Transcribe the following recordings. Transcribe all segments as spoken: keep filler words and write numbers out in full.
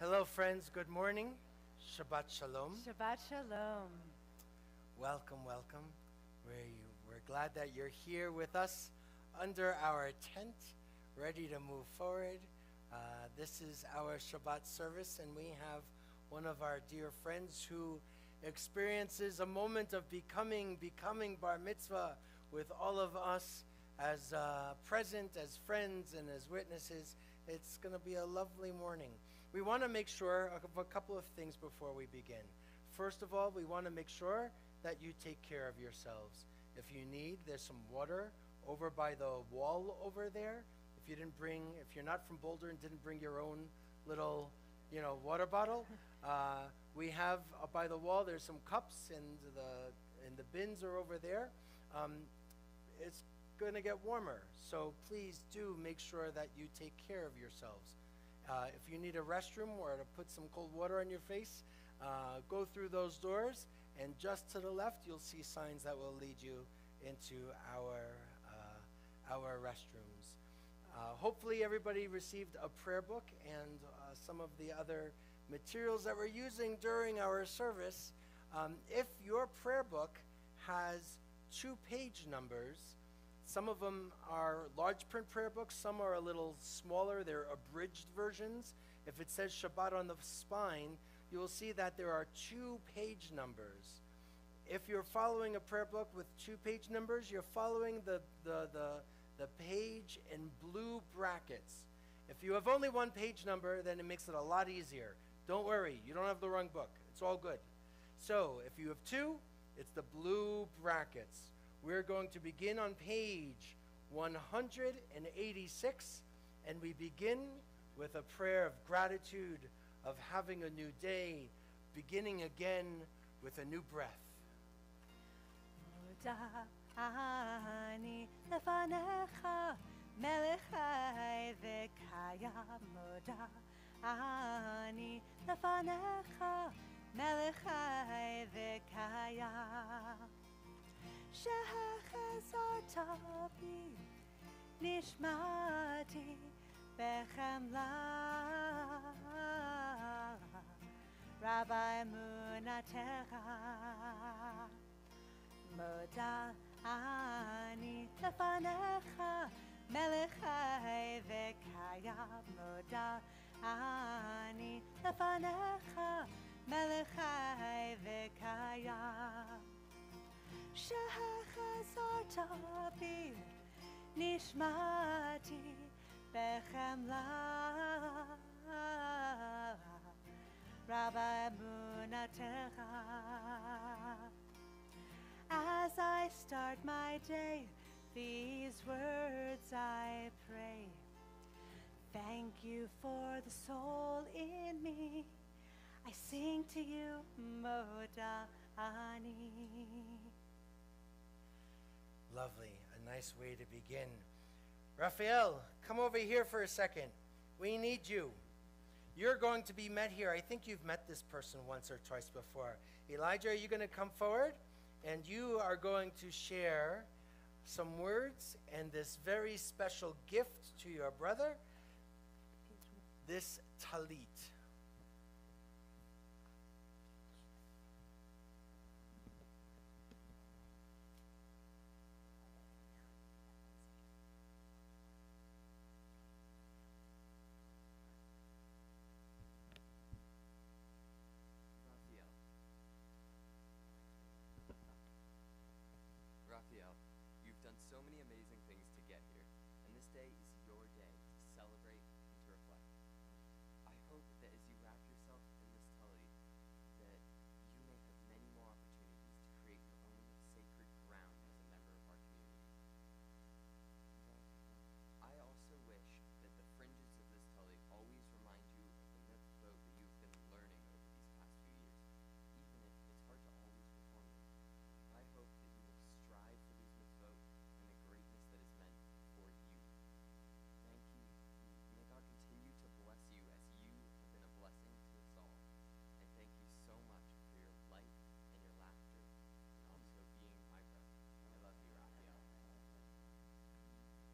Hello, friends. Good morning. Shabbat Shalom. Shabbat Shalom. Welcome, welcome. We're, we're glad that you're here with us under our tent, ready to move forward. Uh, this is our Shabbat service, and we have one of our dear friends who experiences a moment of becoming, becoming bar mitzvah with all of us as uh, present, as friends, and as witnesses. It's going to be a lovely morning. We want to make sure of a couple of things before we begin. First of all, we want to make sure that you take care of yourselves. If you need, there's some water over by the wall over there. If you didn't bring, if you're not from Boulder and didn't bring your own little, you know, water bottle, uh, we have uh, by the wall. There's some cups, and the and the bins are over there. Um, it's going to get warmer, so please do make sure that you take care of yourselves. Uh, if you need a restroom or to put some cold water on your face, uh, go through those doors, and just to the left, you'll see signs that will lead you into our uh, our restrooms. Uh, hopefully, everybody received a prayer book and uh, some of the other materials that we're using during our service. Um, if your prayer book has two page numbers, some of them are large print prayer books, some are a little smaller, they're abridged versions. If it says Shabbat on the spine, you will see that there are two page numbers. If you're following a prayer book with two page numbers, you're following the, the, the, the page in blue brackets. If you have only one page number, then it makes it a lot easier. Don't worry, you don't have the wrong book. It's all good. So if you have two, it's the blue brackets. We're going to begin on page one hundred eighty-six, and we begin with a prayer of gratitude, of having a new day, beginning again with a new breath. Ani lefanecha melech chai v'kayam moda. Ani lefanecha melech chai v'kayam. Shehechazarta bi nishmati bechemla. Rabbi Munatecha Moda ani lefanecha melech chai v'kayam. Moda ani lefanecha melech chai v'kayam. Shehechazarta bi nishmati bechemla. Rabbi Munatecha. As I start my day, these words I pray. Thank you for the soul in me. I sing to you, Moda Ani. Lovely, a nice way to begin. Raphael, come over here for a second. We need you. You're going to be met here. I think you've met this person once or twice before. Elijah, are you going to come forward? And you are going to share some words and this very special gift to your brother, this talit. Raphael, you've done so many amazing things to get here, and this day is your day to celebrate and to reflect. I hope that as you wrap yourself in this talit, that you may have many more opportunities to create your own sacred ground as a member of our community. I also wish that the fringes of this talit always remind you of the mitzvah that you've been learning over these past few years, even if it's hard to always perform them. I hope that you will strive for these mitzvot and the greatness that is meant for you. Thank you. May God continue to bless you as you have been a blessing to us all. And thank you so much for your light and your laughter, and also being my brother. I love you, Raphael.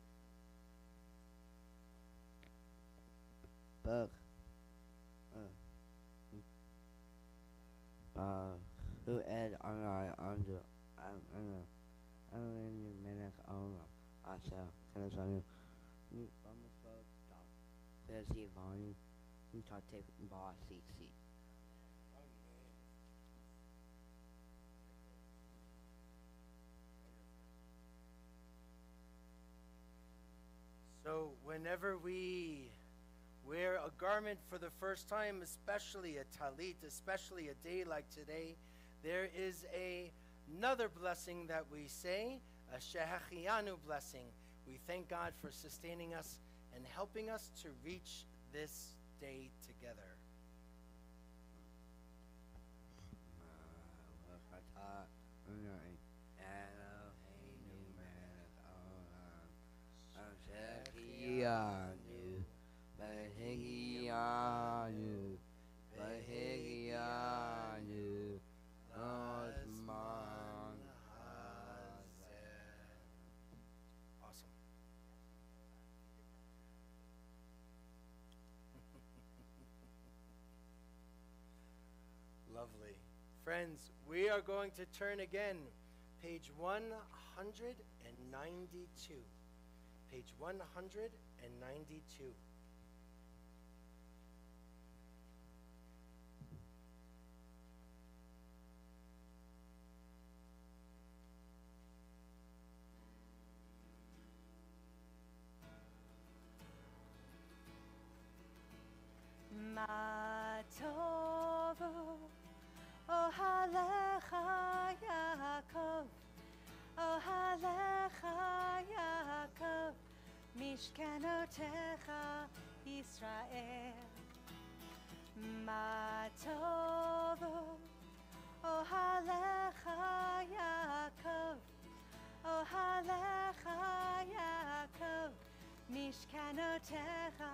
Père, euh, who is online on the I'm in the I'm in the minute on ourselves. Can I tell you? You almost both stop. There's the volume. You talk tape boss seat seat. So, whenever we wear a garment for the first time, especially a talit, especially a day like today, there is a, another blessing that we say, a shehachianu blessing. We thank God for sustaining us and helping us to reach this day together. Bahigiyanu, Bahigiyanu, Bahigiyanu, Osman Hazen. Awesome. Lovely. Friends, we are going to turn again, page one hundred ninety-two. Page one hundred ninety-two. Ma tovu ohalecha Yaakov, ohalecha Yaakov, mishkanotecha Yisrael. Ma tovu ohalecha Yaakov, ohalecha Yaakov, mishkanotecha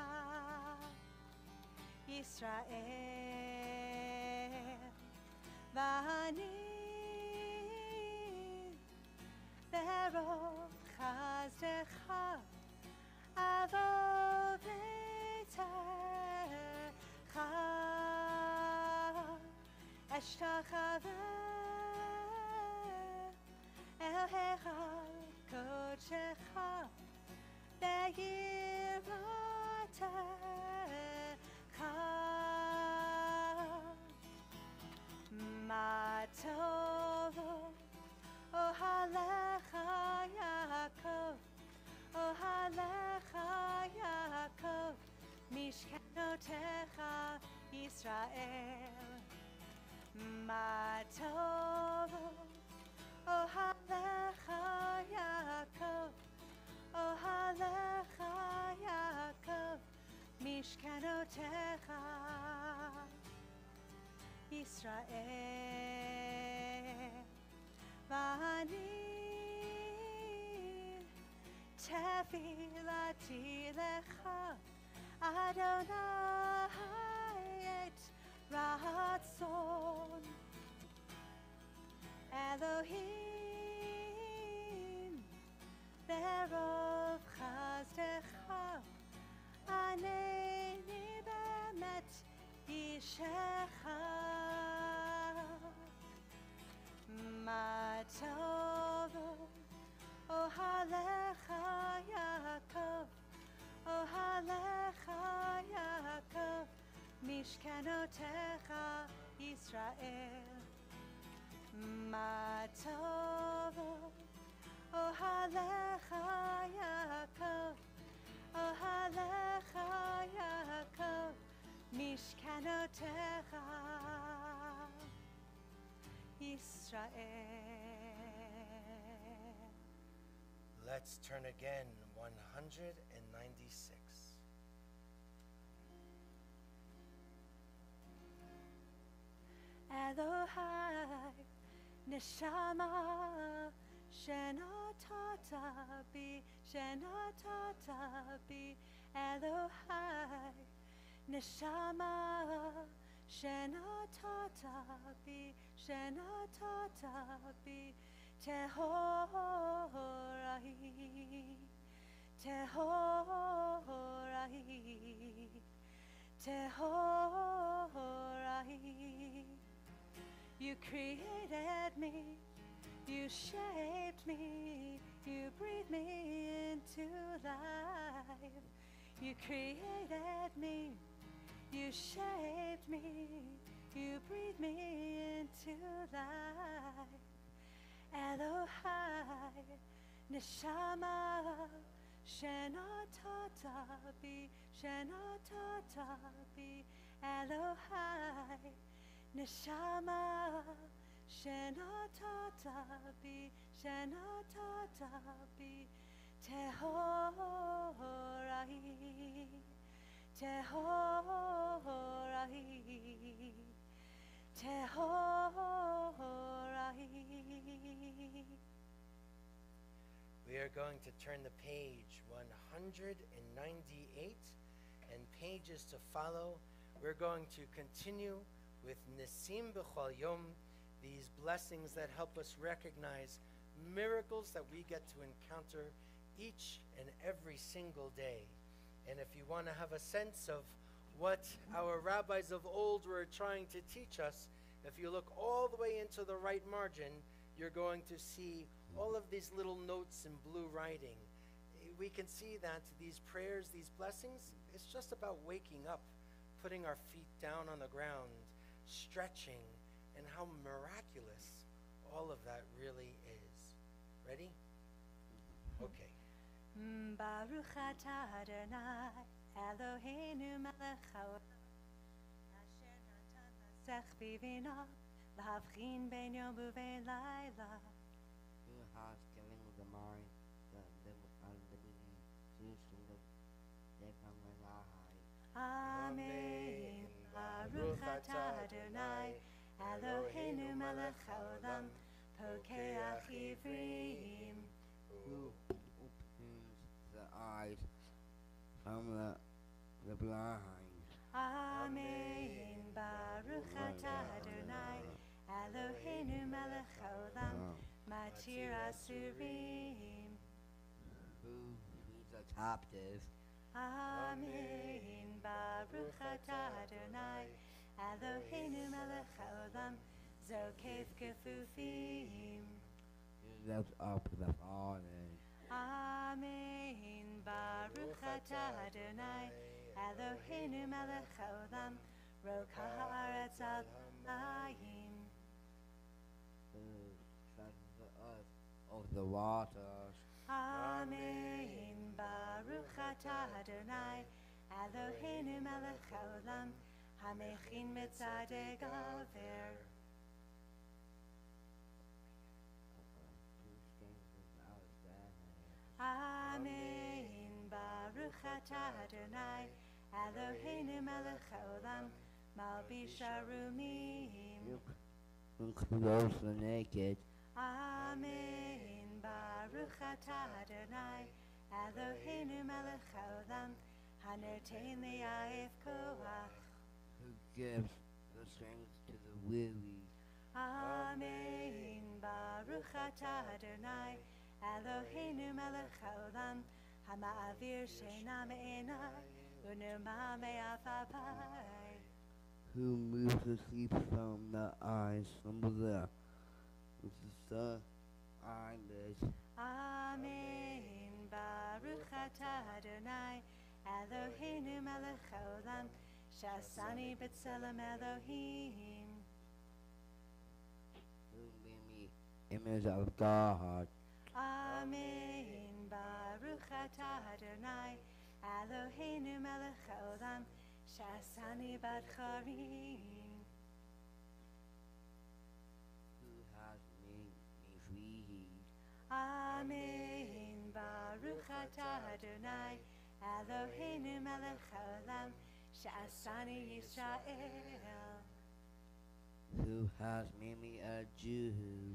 Yisrael. Vani berov chazdecha avovetecha eshtachave el hechal kodecha be'yiratecha. Ma tovu ohalecha Yaakov, ohalecha Yaakov, mishkanotecha Yisrael. Ma tovu ohalecha Yaakov, ohalecha Yaakov, mishkanotecha Yisrael. Vani tefilati lecha Adonai et ratzon Elohim berov chazdecha aneni bemet yishecha. Ma tovu ohalecha Yaakov, ohalecha Yaakov, mishkanotecha Yisrael. Ma tovu ohalecha Yaakov, ohalecha Yaakov, mishkanotecha Yisrael. Let's turn again, one hundred ninety-six. Elohai neshama shenatata bi, shenatata bi. Elohai neshama shenatata bi, shenatata bi. Tehorai, tehorai, tehorai. You created me, you shaped me, you breathed me into life. You created me, you shaped me, you breathed me into life. Elohai, neshama, shenatata bi, shenatata bi. Elohai, neshama, shenatata bi, shenatata bi. Tehorai, tehorai, tehorai. We are going to turn the page one hundred ninety-eight and pages to follow. We're going to continue with Nisim B'chol Yom, these blessings that help us recognize miracles that we get to encounter each and every single day. And if you want to have a sense of what our rabbis of old were trying to teach us, if you look all the way into the right margin, you're going to see all of these little notes in blue writing. We can see that these prayers, these blessings, it's just about waking up, putting our feet down on the ground, stretching, and how miraculous all of that really is. Ready? Okay. Baruch atah Adonai, Eloheinu melech haolam, asher natan lasech bivina, lahavchin ben yom uvein laila. Who has given the mind, the living and living, Jerusalem, they come with our high. Amen. Baruch atah Adonai, Eloheinu melech haolam, pokeach ivrim. Who opens the eyes from the, the blind. Amen. Baruch atah Adonai, Eloheinu melech haolam, matir asurim. Who feeds the captive. Amen. Baruch atah Adonai, Eloheinu melech haolam, zokef kefufim. Who lifts up the fallen. Amen. Baruch atah Adonai, Eloheinu melech haolam, roka haaretz al hamayim. Who sets the earth of the waters. Amen. Baruch atah Adonai, Eloheinu melech haolam, hamechin mitzadei gaver. Who stands without their hand. Amen. Baruch atah Adonai, Eloheinu melech haolam, malbish arumim. Who clothes the naked. Amen. Baruch atah Adonai, Eloheinu melech haolam, hanertein li'ayif koach. Who gives the strength to the weary. Amen. Baruch atah Adonai, Eloheinu melech haolam, hama'avir sheina me'enai, u'nirma me'afapai. Who moves the sleep from the eyes from the the eyelids. Amen. Baruch atah Adonai, Eloheinu melech haolam, shasani b'tzelem Elohim. Who made me image of God. Amen. Baruch atah Adonai, Eloheinu melech haolam, shasani b'tcharim. Who has made me free. Amen. Baruch atah Adonai, Eloheinu melech haolam, shasani Yisrael. Who has made me a Jew.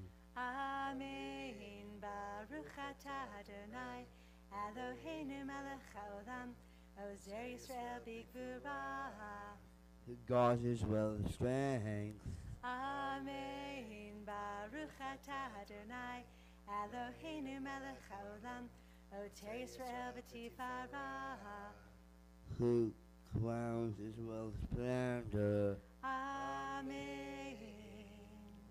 Amen. Baruch atah Adonai, Eloheinu melech haolam, ozer Yisrael b'gvura. Who guards his well strength. Amen. Baruch atah Adonai, Eloheinu melech haolam, oter Yisrael b'tifara. Who crowns his well splendor. Amen.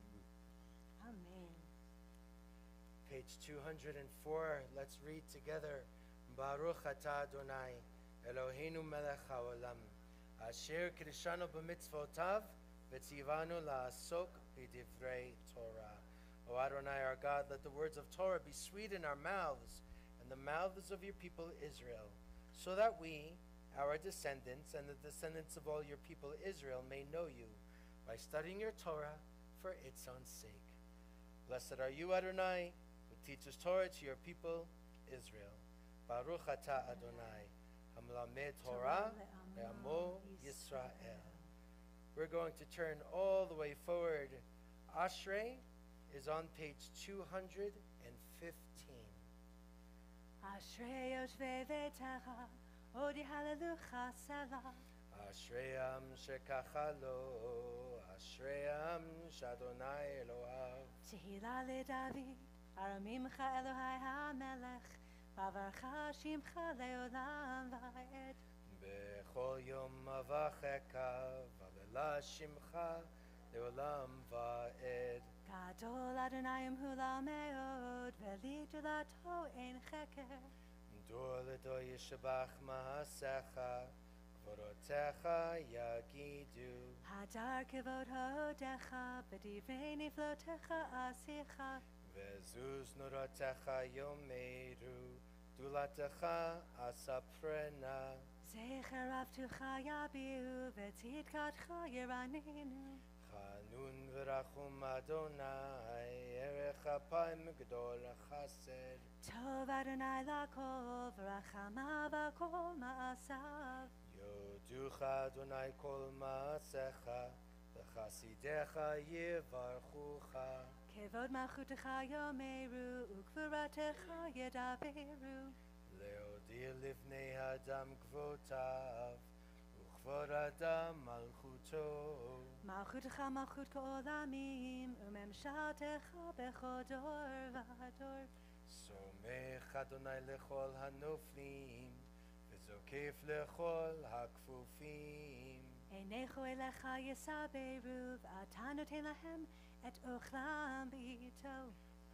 page two hundred four. Let's read together. Baruch atah Adonai, Eloheinu melech haolam, asher kirishanu b'mitzvotav, v'tzivanu la'asok b'divrei Torah. O Adonai, our God, let the words of Torah be sweet in our mouths and the mouths of your people Israel, so that we, our descendants, and the descendants of all your people Israel may know you by studying your Torah for its own sake. Blessed are you, Adonai, who teaches Torah to your people Israel. Baruch atah Adonai, hamlamed Torah le'amo Yisrael. We're going to turn all the way forward. Ashrei is on page two hundred fifteen. Ashrei yoshvei ve'techa, odi hallelujah selah. Ashreyam shekachalo, Ashreyam shadonai Elohav. Tehillah leDavid, aramimcha Elohai hamelech, bavarcha shimcha leolam va'ed. Bechol yom avacheka, v'alela shimcha leolam va'ed. Gadol Adonai imhula meod, veli gdulato ein cheker. Dor ledo yishabach ma'asecha, v'rotecha yagidu. Hadar kevod hodecha, b'divrei niflotecha asicha. Vezuz nurotecha yomeru, dulatecha asaprena. Zecher avtucha yabiu, v'tzidkatcha yiraninu. Chanun v'rachum Adonai, erech apayim gdol chased. Tov Adonai lakol, v'rachamav akol ma'asav. Yoducha Adonai kol ma'asecha, v'chasidecha yivarchucha. Kevod malchutecha yomeru, ukvuratecha yedaveru. Leodi livnei adam gvotav, uchvod adam malchuto. Malchutecha malchut ka'olamim, umemshaltecha bechodor v'ador. Somech Adonai lechol hanoflim, v'zokef lechol hakfufim. Einecho elecha yesaberu, v'ata noten lahem et ochlam b'ito.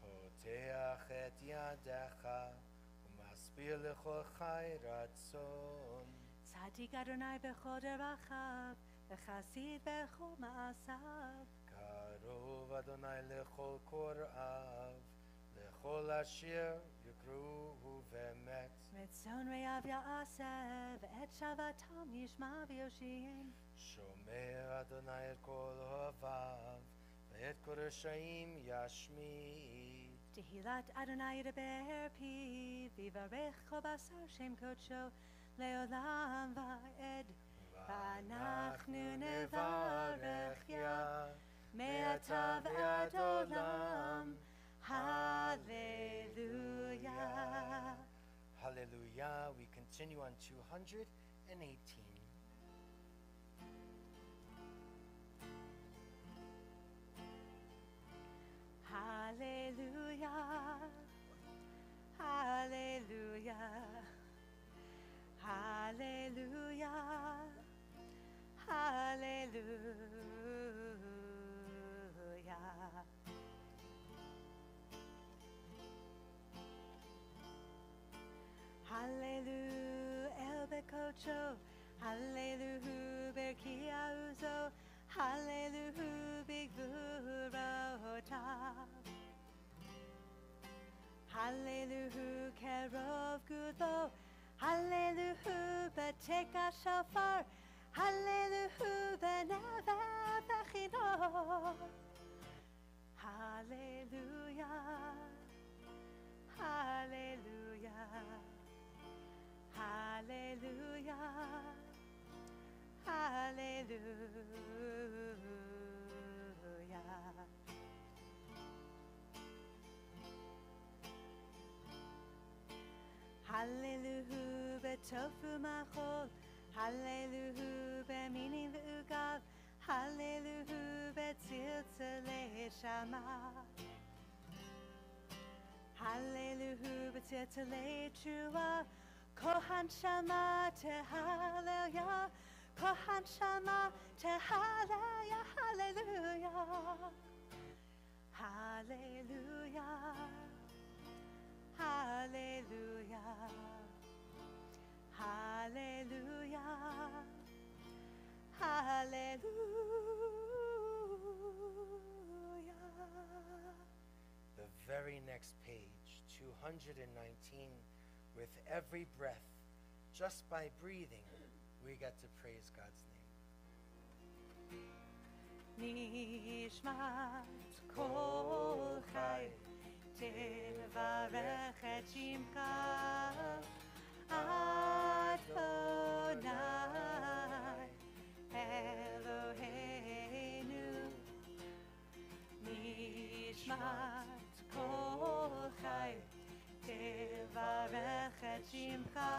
Poteach et yadecha, umaspir lechol chai ratzon. Tzadik Adonai bechol derachav, v'chasid bechol ma'asav. Karov Adonai lechol korav, lechol asher yukruhu v'emet. Ritzon re'av ya'aseh, v'et shavatam yishma v'yoshiyim. Shomer Adonai et kol hovav, v'et kol reshaim yashmid. Tehillat Adonai yedaber pi, v'yivarech kol basar shem kodsho, le'olam va'ed. V'anachnu nevarech ya, me'ata v'ad olam. Hallelujah. Hallelujah. We continue on two hundred eighteen. Hallelujah. Hallelujah. Hallelujah. Hallelujah. Hallelujah el bekocho, Hallelujah berkia uzo, Hallelujah bigvurahotav. Hallelujah kerov gudo, Hallelujah beteka shofar, Hallelujah beneva bechinor. Hallelujah. Hallelujah. Hallelujah. Hallelujah. Hallelujah betofu machol, Hallelujah beminin v'ugav, Hallelujah betziltzalei shama. Hallelujah betziltzalei tshuva, Kohan shama tehallelujah, Kohan shama tehallelujah, Hallelujah. Hallelujah. Hallelujah. Hallelujah. Hallelujah. The very next page, two hundred nineteen, with every breath, just by breathing, we get to praise God's name. Nishmat kol chai tevarech et shimcha Adonai Eloheinu. Nishmat kol chai tevarech et shimcha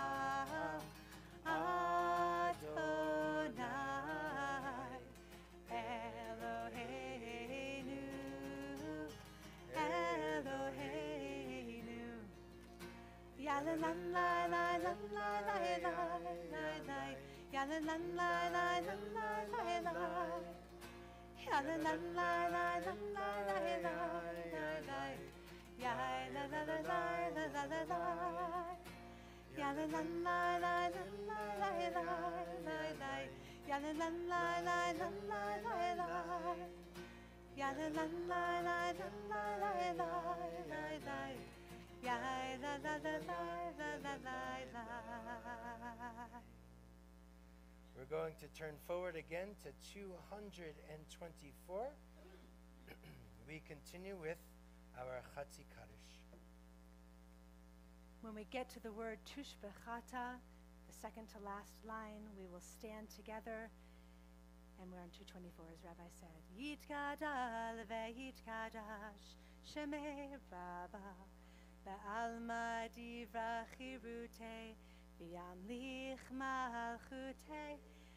Adonai Eloheinu, Eloheinu. Ya la la la la la la la la la la. Ya la la la la la la la la. Ya la la la la la la la la la. Ya la la la la la la la la. Ya la la la la la la la la la. Ya la la la la la la la la. Ya la la la la la la la la la. Ya la la la la la la la. We're going to turn forward again to two hundred twenty-four. We continue with our Chatzi Kaddish. When we get to the word Tushbechata, the second to last line, we will stand together, and we're on two twenty-four, as Rabbi said. Yitkadal ve'yitkadash shemei Rabba be'alma divra chirute v'yamlich malchute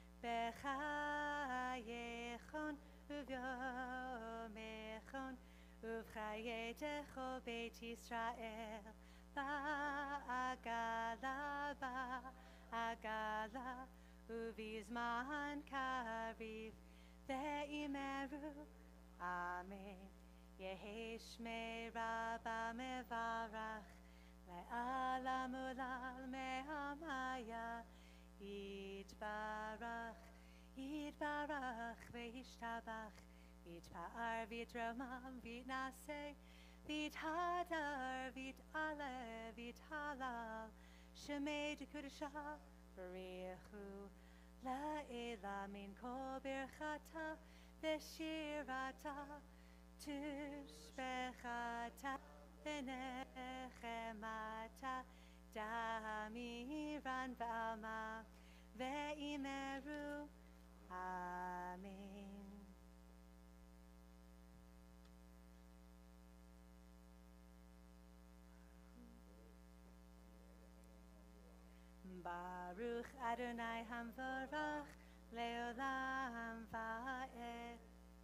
b'chayechon uvyomechon uvchayetecho beit Yisrael ba'agala ba'agala uvizman kariv ve'imeru amen. Yehi shmei Rabba mevarach le'alam ulal me'amaya yitbarach yitbarach ve'ishtabach v'yitpa'ar v'yitromam v'yitnaseh v'yithadar v'yit'aleh v'yithalal shemei dekudesha b'richu la'ela min kol birchata v'shirata tushbechata v'nechemata damiran v'alma ve'imeru amen. Baruch Adonai Hamvarach Leolam Va'ed.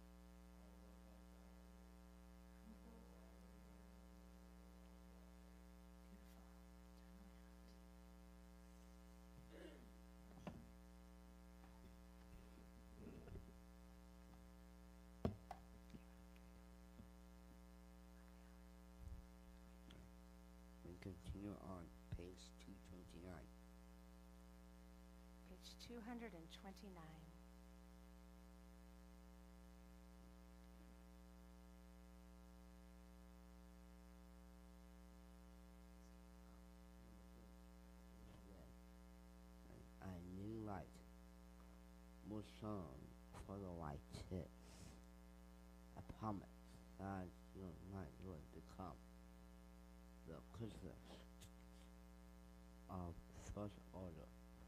We continue on page two twenty-nine. Page two hundred twenty-nine. A new light will shine for the white tips. I promise that your night will become the Christmas of first order.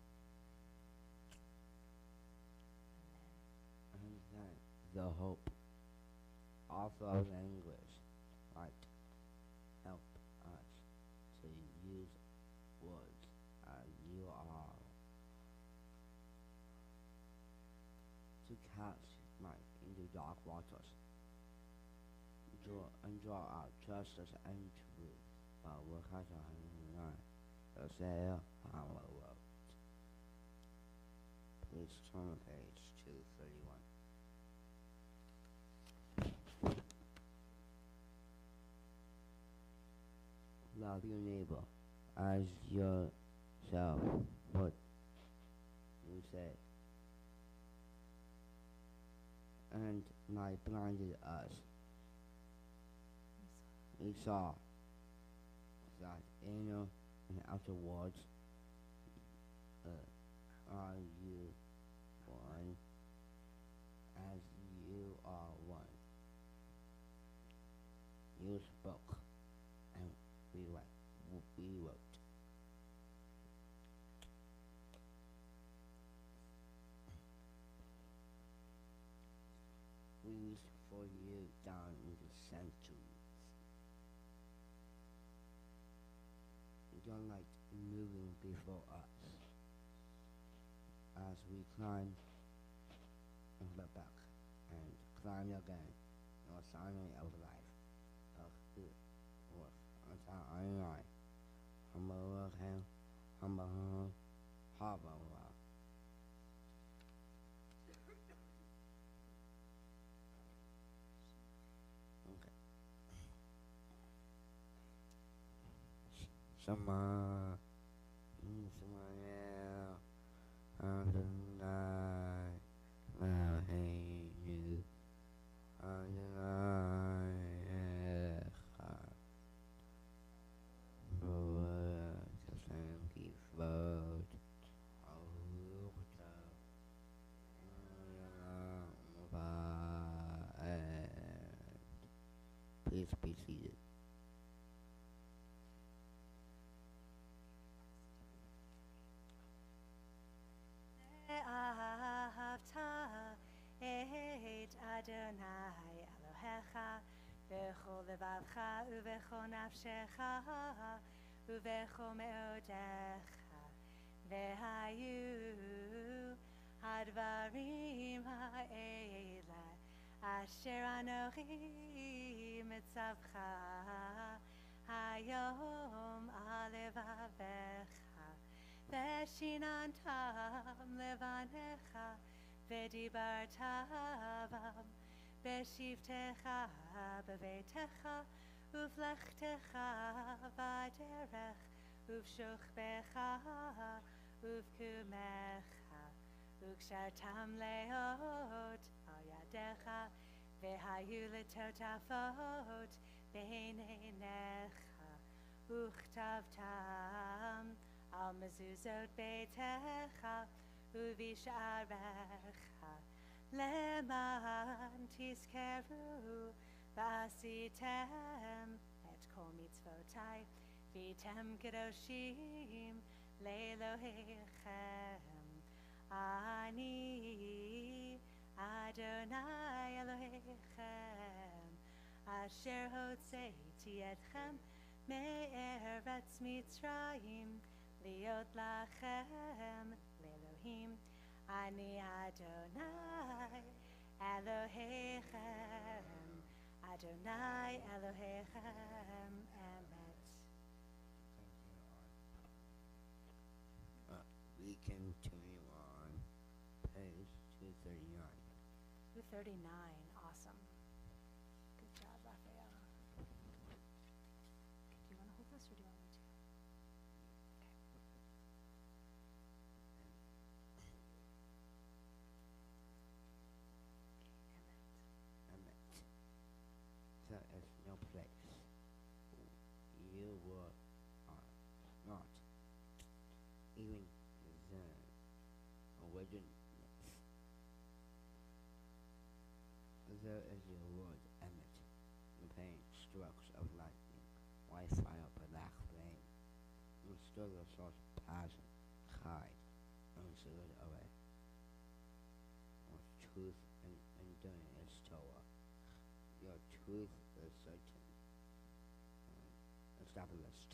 And then the hope of those anguish might help us to use words as you are to cast light into dark waters. Draw and draw out justice and truth. But we're kind of the sail on the road. Please turn to page two thirty-one. Love your as yourself, what you say. And night blinded us. We saw that inner and outer worlds uh, are you one as you are one. You spoke and we wrote. We wrote. We reached for you down into centuries. Your light moving before us as we climb and look back and climb again. Your sign of life. Of the work until I lie. Humble hell, humble harbor. Sama, Ismael, Adonai, Eloheinu, Adonai Echad. Lord, thank you for please be seated. את אדוני אלוהיך בכל לבבך ובכל נפשך ובכל מאודך והיו הדברים האלה אשר אנוכי מצווך היום על לבבך ושיננתם לבניך ודיברת בם בשבתך בביתך ובלכתך בדרך ובשוכבך ובקומך וקשרתם להיות על ידיך והיו לטוטפות בין עיניך וכתבתם על מזוזות ביתך ובשעריך למען תזכרו ועשיתם את כל מצוותי והייתם קדושים לאלוהיכם. אני אדוני אלוהיכם אשר הוצאתי אתכם מארץ מצרים להיות לכם לאלוהים. אני אדוני אלוהיכם, אדוני אלוהיכם אמת. Uh, we continue on page two thirty-nine. two thirty-nine, awesome. Good job, Raphael. Do you want to hold this or do you want me to? There is no place you were uh, not even the originals. There is your word, Emmet, the pain strokes of lightning, white fire, black flame, and still your source passion, hide, and slid away. With truth and enduring is Torah. Your truth is certain and established.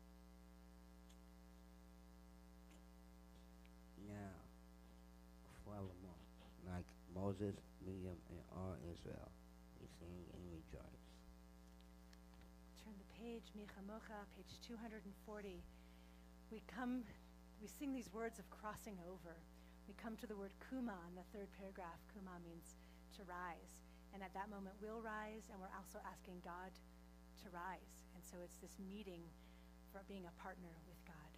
Now, forevermore, like Moses, Miriam, and all Israel, we sing and rejoice. Turn the page, Micha Mocha, page two hundred forty. We come, we sing these words of crossing over. We come to the word kuma in the third paragraph. Kuma means to rise. And at that moment, we'll rise, and we're also asking God to rise. And so it's this meeting for being a partner with God.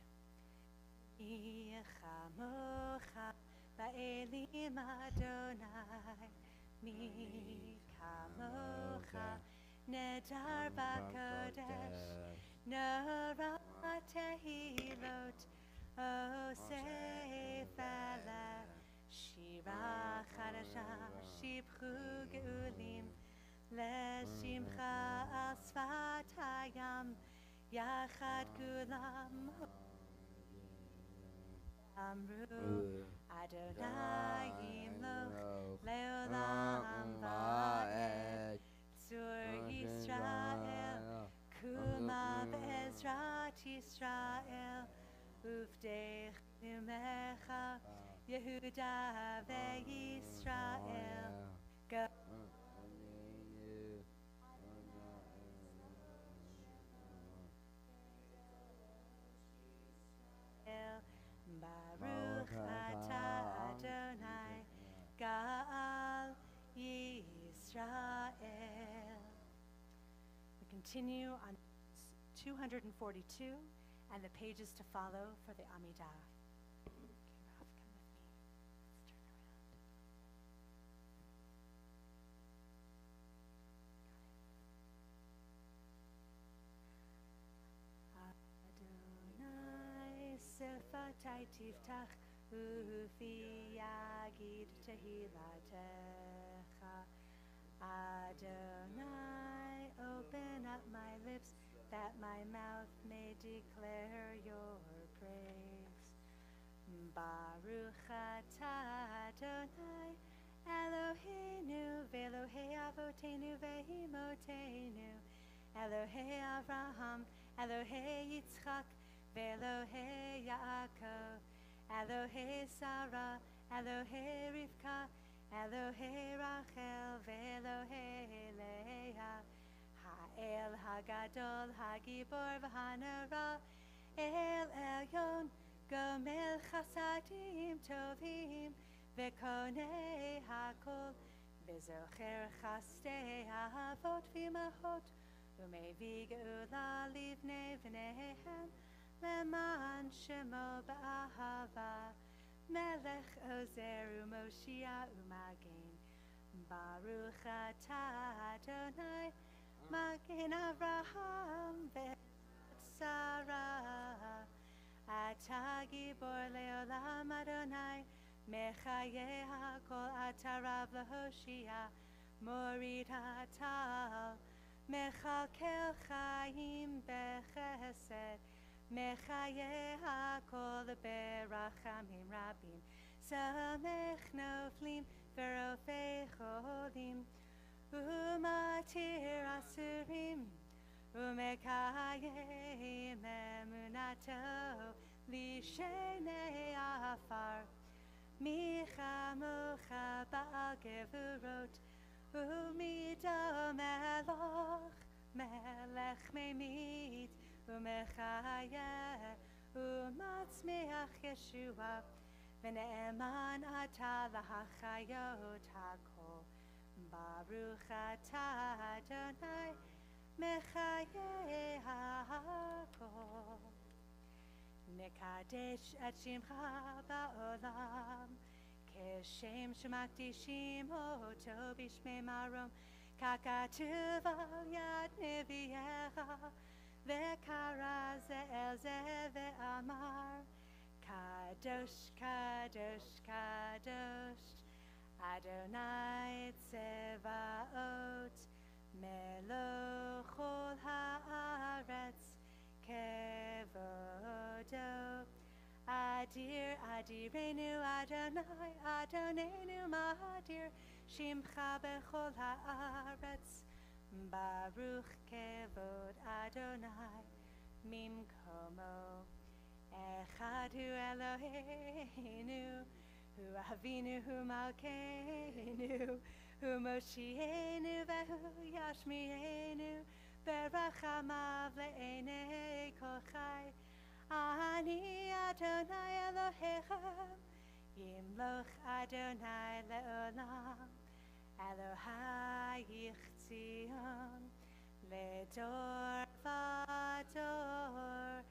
Ichamocha ba'elim Adonai, mi kamocha nedar b'kodesh, nora tehilot oseh fala, shira chadasha shibchu geulim, leshimcha al sfat hayam, yachad kulam amru Adonai imloch leolam va'ed, Tzur Yisrael kuma be'ezrat Yisrael, uvdech numecha Yehuda ve'Yisrael. Go. Baruch atah Adonai Gaal Yisrael. We continue on two hundred forty-two and the pages to follow for the Amidah. Okay, Raph, come with me. Let's turn around. Adonai sefatai tiftach ufi yagid tehilatecha. Adonai, open up my lips that my mouth may declare your praise. Baruch atah Adonai Eloheinu ve'Elohei avotenu ve'imotenu, Elohei Avraham, Elohei Yitzchak, ve'Elohei Yaakov, Elohei Sarah, Elohei Rivka, Elohei Rachel, ve'Elohei Leah, Ha'el Hagadol, Hagibor v'Hanara, El Elyon, Gomel Chasadim Tovim, Ve'konei Hakol, Ve'zocher Chastei Ahavot v'Imachot, U'mevi Geula Livnei V'neihem, Leman Shemo B'Ahava, Melech Ozer U'Moshia U'Magen, Baruch atah Adonai, Magen Avraham ve'Sarah, Atah Gibor le'olam Adonai, Mechayeh hakol atah Rav lehoshia, Morid hatal, Mechalkel chayim bechesed, Mechayeh hakol berachamim rabim, Samech noflim ve'rofei cholim, Umatir asurim, umekayim emunato, lishenei afar, micha mocha ba'al gevurot, umidom eloch, melech memit, umechayeh, umatzmeach Yeshua, v'ne'eman atah lahachayot hakol. Baruch atah Adonai mechayeh hakol. Nekadesh et shimcha ba'olam, keshem shemakdishim oto b'shmei marom, kakatuv al yad neviecha, ve'kara ze'el zeh ve'amar, kadosh, kadosh, kadosh, Adonai Tsevaot, Melochol haaretz, Kevodo, Adir, Adirenu, Adonai, Adonenu, Mahadir, Shimcha bechol haaretz, Baruch Kevod Adonai, Mimkomo, Echad hu Eloheinu, Hu Avinu, Hu Malkeinu, Hu Moshienu, Vehu Yashmienu, Berachamav le'enei kochai, Ani Adonai Elohechem, Yimloch Adonai le'olam, Elohai Yichtzion, לדור ודור,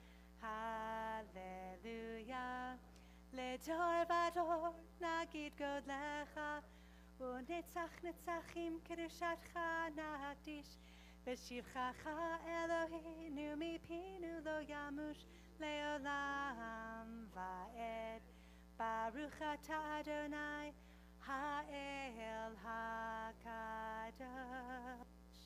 הללויה. לדור ודור נגיד גודלך, ונצח נצחים קדושתך נקדיש, ושבחך אלוהינו מפינו לא ימוש לעולם ועד. ברוך אתה אדוני האל הקדוש.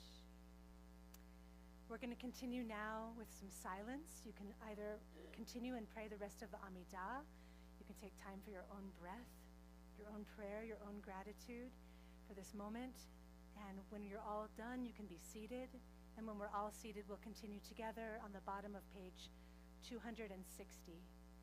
We're going to continue now with some silence. You can either continue and pray the rest of the Amidah. You can take time for your own breath, your own prayer, your own gratitude for this moment. And when you're all done, you can be seated. And when we're all seated, we'll continue together on the bottom of page two hundred sixty.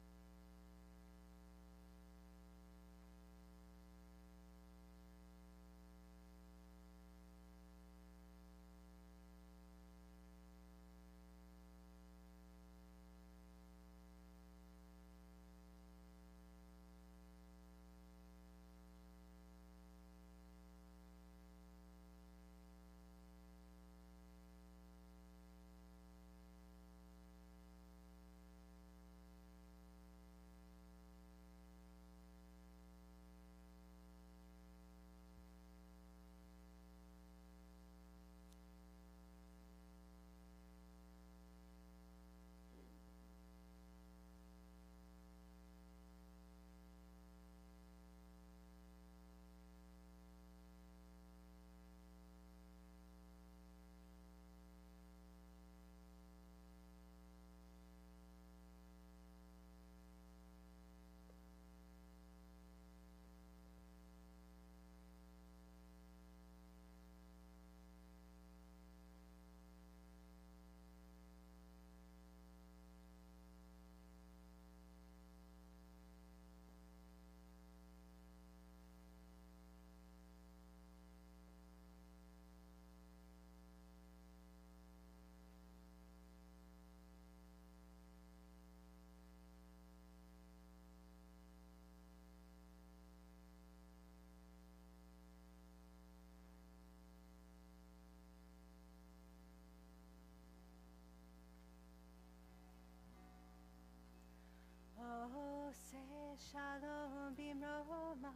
Oh, say shalom bimroma,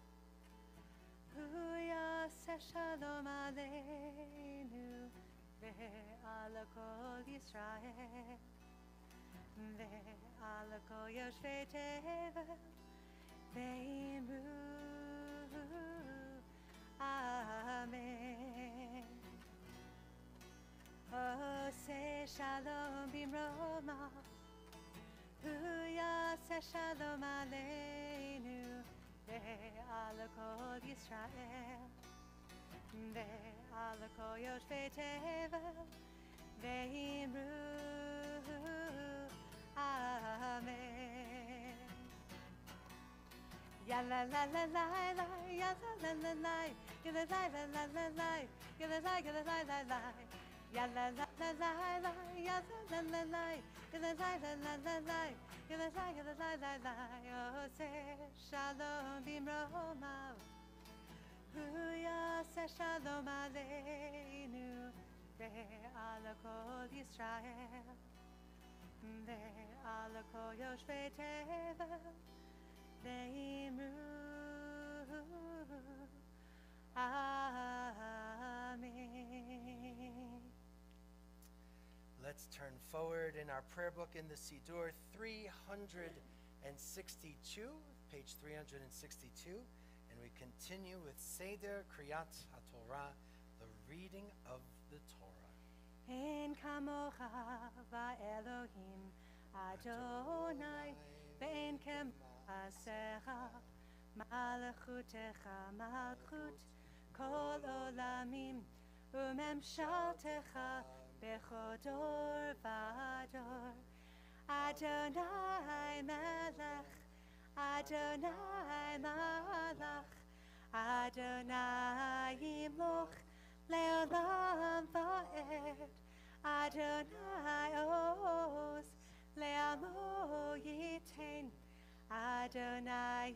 huya say shalom aleinu, ve'ala kol Yisrael, ve'ala kol yoshvei tevel, ve'imru, amen. Oh, say shalom bimroma, huya say shalom aleinu, ve'ala kol Yisrael, ve'ala kol yoshvei tevel, ve'imru, amen. Ya la la la la la, ya la la la la, ya la la la la la la, ya la la ya la la la la, ya la la la la la, ya la la la la. Ya la la la la la la, ya la la ya la la la la. Oh, say shalom bimroma, huya say shalom aleinu, ve'ala kol Yisrael, ve'ala kol yoshvei tevel, ve'imru, amen. Let's turn forward in our prayer book in the Siddur, three hundred sixty-two, page three hundred sixty-two, and we continue with Seder Kriyat HaTorah, the reading of the Torah. Ein kamocha va'elohim Adonai, ve'en kema'asecha, malachutecha malchut kol olamim, umemshaltecha Bechodor vador, Adonai melech, Adonai malach, Adonai yimloch leolam va'ed, Adonai oz le'amo yitain, Adonai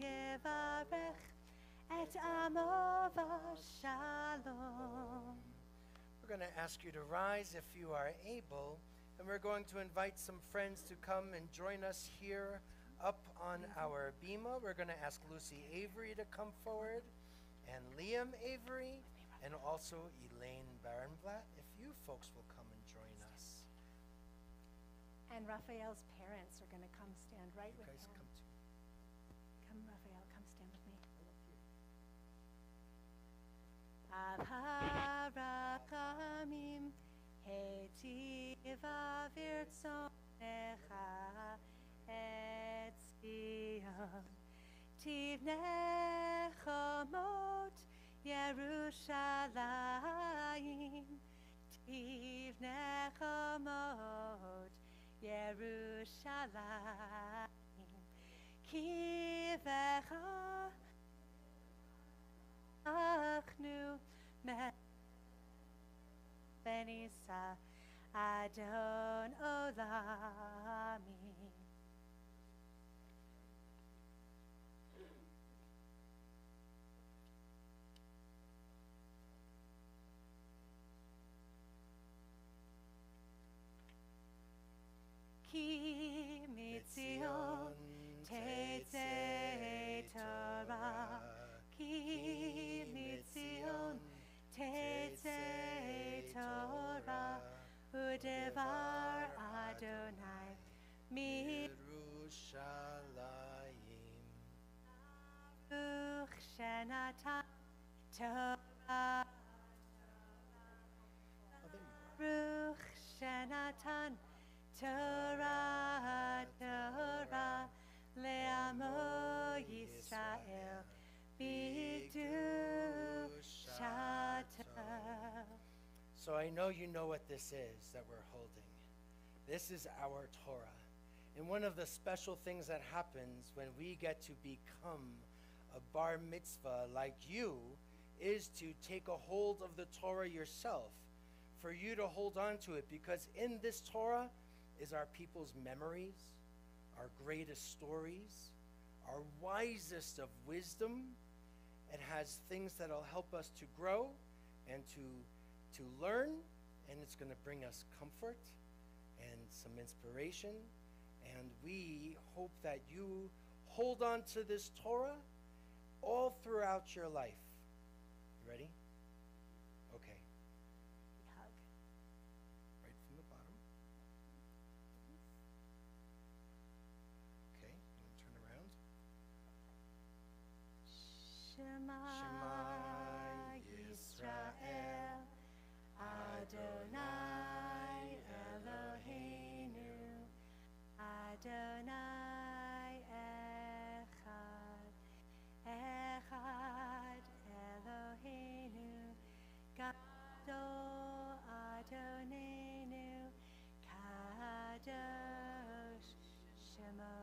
yevarech et amo v'shalom. We're going to ask you to rise if you are able, and we're going to invite some friends to come and join us here up on our bima. We're going to ask Lucy Avery to come forward, and Liam Avery, and also Elaine Barenblatt, if you folks will come and join us. And Raphael's parents are going to come stand right You with guys him. come too. Come, Raphael, come stand with me. I love you. Avharakamim hetiva virtzonecha et Zion tivnecha mot Yerushalayim tivnecha mot Yerushalayim kivecha achnu me benisa Adon Olami. Ki mitzion tetzei Torah, ki mitzion tetzei Torah, udevar Adonai mi Yerushalayim. Baruch shenatan Torah, Oh, there you are. Baruch shenatan Torah, Torah, le'amo Yisrael, b'kedushato. So I know you know what this is that we're holding. This is our Torah. And one of the special things that happens when we get to become a bar mitzvah like you is to take a hold of the Torah yourself, for you to hold on to it, because in this Torah is our people's memories, our greatest stories, our wisest of wisdom. It has things that'll help us to grow and to to learn, and it's going to bring us comfort and some inspiration. And we hope that you hold on to this Torah all throughout your life. You ready? Okay. Hug. Right from the bottom. Okay, you want to turn around? Shema Yisrael, Adonai Eloheinu, Adonai Echad, Echad Eloheinu, Gadol Adonenu, Kadosh Shemo.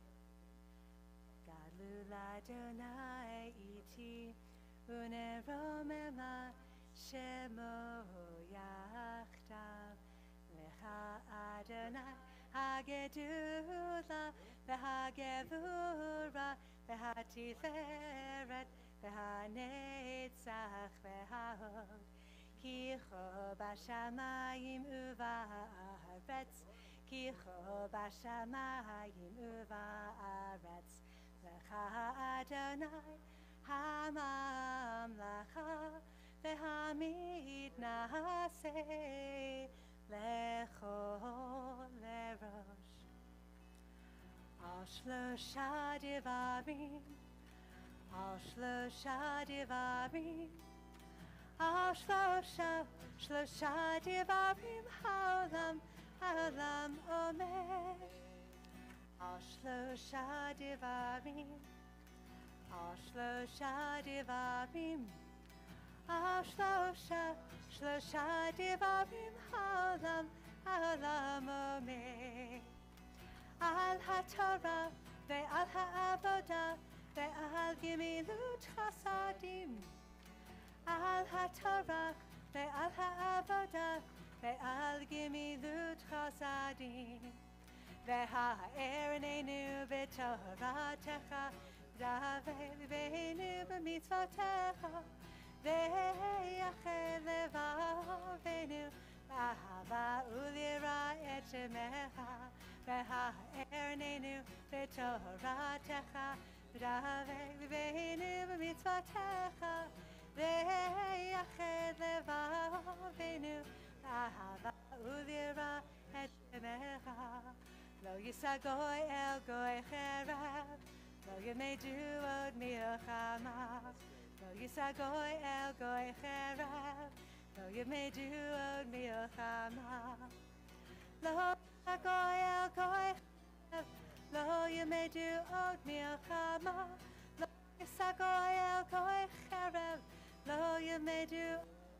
Gadlu l'Adonai iti, uneromema shemo yachdav. Lecha Adonai hagedula, v'hagevura, v'hatiferet, v'hanetzach, v'hahod. Kicho b'shamayim u'va'aretz, kicho b'shamayim u'va'aretz. Lecha Adonai hamamlacha v'hamid na'aseh lechol lerosh. Al shlosha divarim, al shlosha divarim, al shlosha, shlosha divarim ha'olam, ha'olam omer. Al shlosha divarim, al shlosha divarim, al shlosha, shlosha divarim ha'olam, ha'olam omer. Al ha'torah ve'al ha'avodah ve'al gemilut chasadim. Al ha'torah ve'al ha'avodah ve'al gemilut chasadim. Ve'ha'erenenu b'toratecha, v'avei libeinu b'mitzvotecha, ויחד לבבינו באהבה וליראה את שמך והארננו בתורתך ודבק ליבנו במצוותיך ויחד לבבינו באהבה וליראה את שמך לא יישא גוי אל גוי חרב לא ילמדו עוד מלחמה לא יישא גוי אל גוי חרב לא ילמדו עוד מלחמה לא יישא גוי אל גוי חרב לא ילמדו עוד מלחמה לא יישא גוי אל גוי חרב לא ילמדו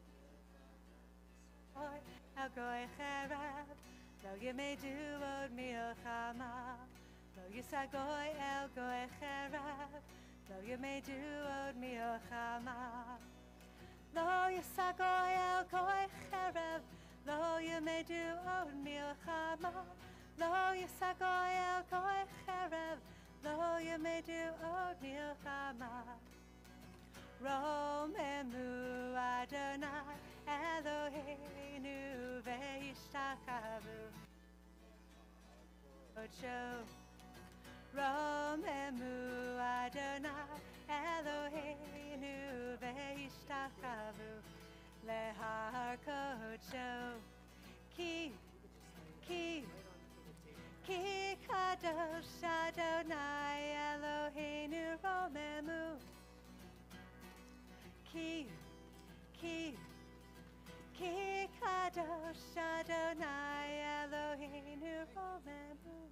אל גוי חרב לא ילמדו עוד מלחמה לא יישא גוי אל גוי חרב לא ילמדו עוד מלחמה לא יישא גוי אל גוי חרב לא ילמדו עוד מלחמה לא יישא גוי אל גוי חרב לא ילמדו עוד מלחמה רוממו אדוני אלוהינו וישתחוו קודשו רוממו אדוני אלוהינו וישתחוו להר קודשו כי כי כי קדוש אדוני אלוהינו רוממו כי כי כי קדוש אדוני אלוהינו רוממו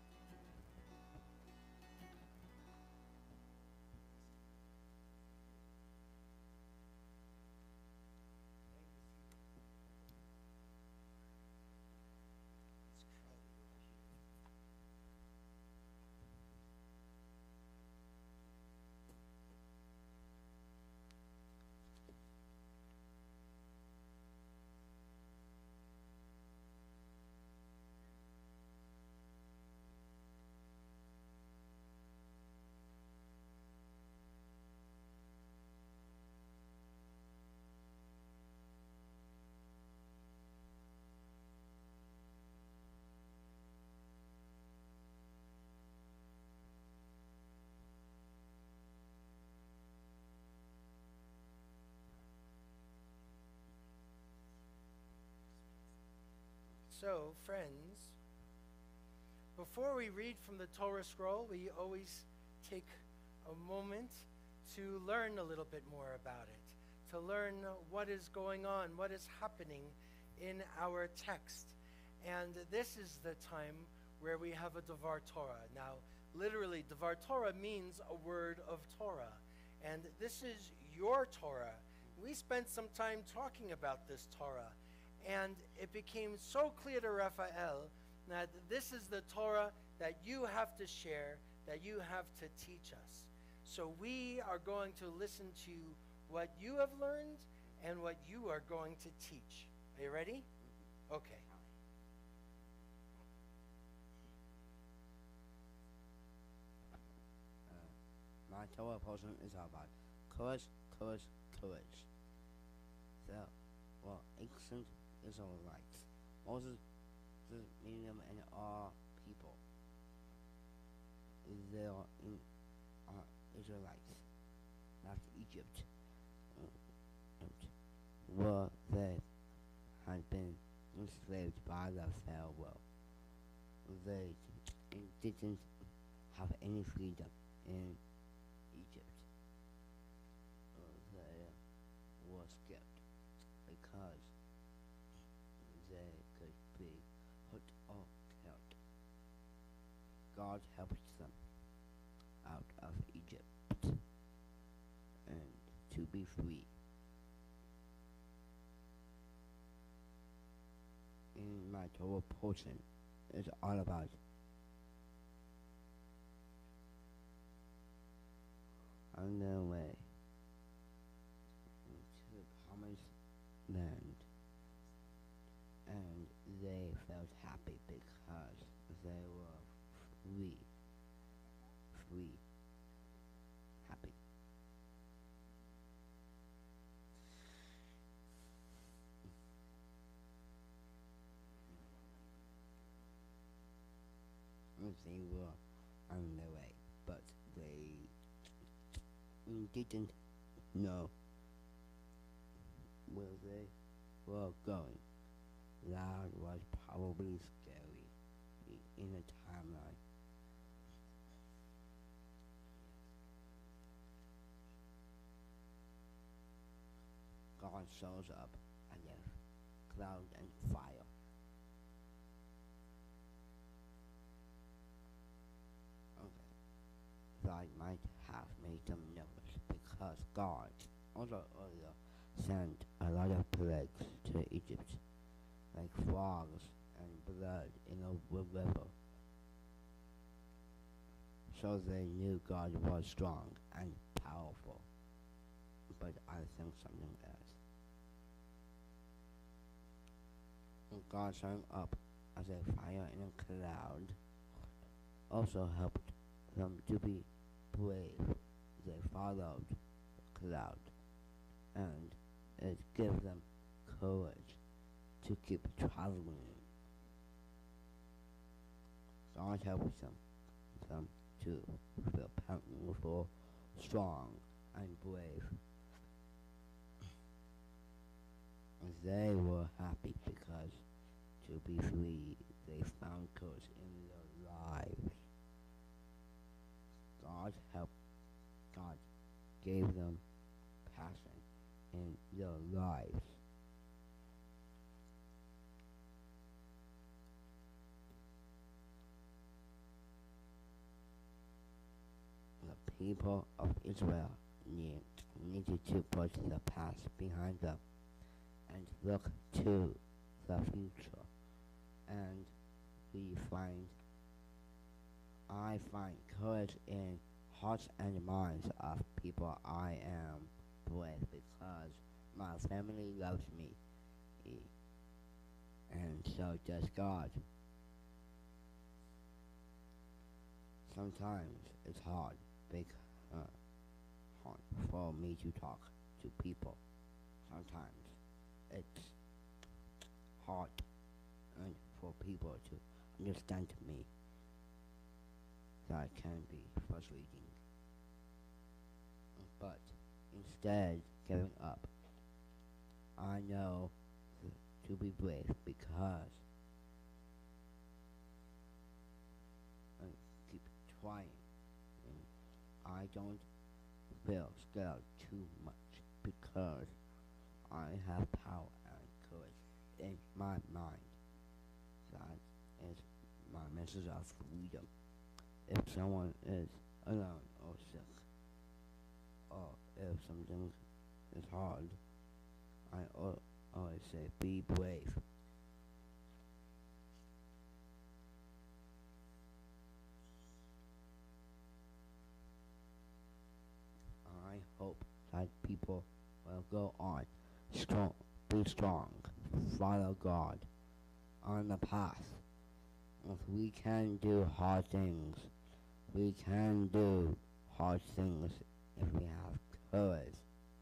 So, friends, before we read from the Torah scroll, we always take a moment to learn a little bit more about it, to learn what is going on, what is happening in our text. And this is the time where we have a Devar Torah. Now, literally, Devar Torah means a word of Torah. And this is your Torah. We spent some time talking about this Torah. And it became so clear to Raphael that this is the Torah that you have to share, that you have to teach us. So we are going to listen to what you have learned and what you are going to teach. Are you ready? Okay. Uh, my Torah portion is about courage, courage, courage. So, well, ancient Israelites. Moses is meeting them and all people. They are in, uh, Israelites, not Egypt. Uh, where they had been enslaved by the Pharaoh. They didn't have any freedom in Egypt. Uh, they were scared because they could be hurt or killed. God helped them out of Egypt and to be free. In my Torah portion is all about on their way to the promised land. And they felt happy because they were free. Free. Happy. they were on their way, but they didn't know where they were going. That was probably scary in the timeline. God shows up and there's cloud and fire. Okay. That might have made them nervous because God also earlier sent a lot of plagues to Egypt, like frogs and blood in a river. So they knew God was strong and powerful. But I think something else. God showing up as a fire in a cloud also helped them to be brave. They followed the cloud, and it gave them courage to keep traveling. God helped them, them to feel powerful, strong, and brave. They were happy because to be free, they found courage in their lives. God helped, God gave them passion in their lives. The people of Israel need, needed to put the past behind them and look to the future. And we find, I find courage in hearts and minds of people I am with because my family loves me. And so does God. Sometimes it's hard, big, uh, hard for me to talk to people. Sometimes it's hard and for people to understand me. That can be frustrating. But instead giving up, I know to be brave because I keep trying. And I don't feel scared too much because I have power and courage in my mind. That is my message of freedom. If someone is alone or sick, or if something is hard, I al- always say, be brave. I hope that people will go on strong, be strong, follow God on the path. If we can do hard things, we can do hard things if we have courage.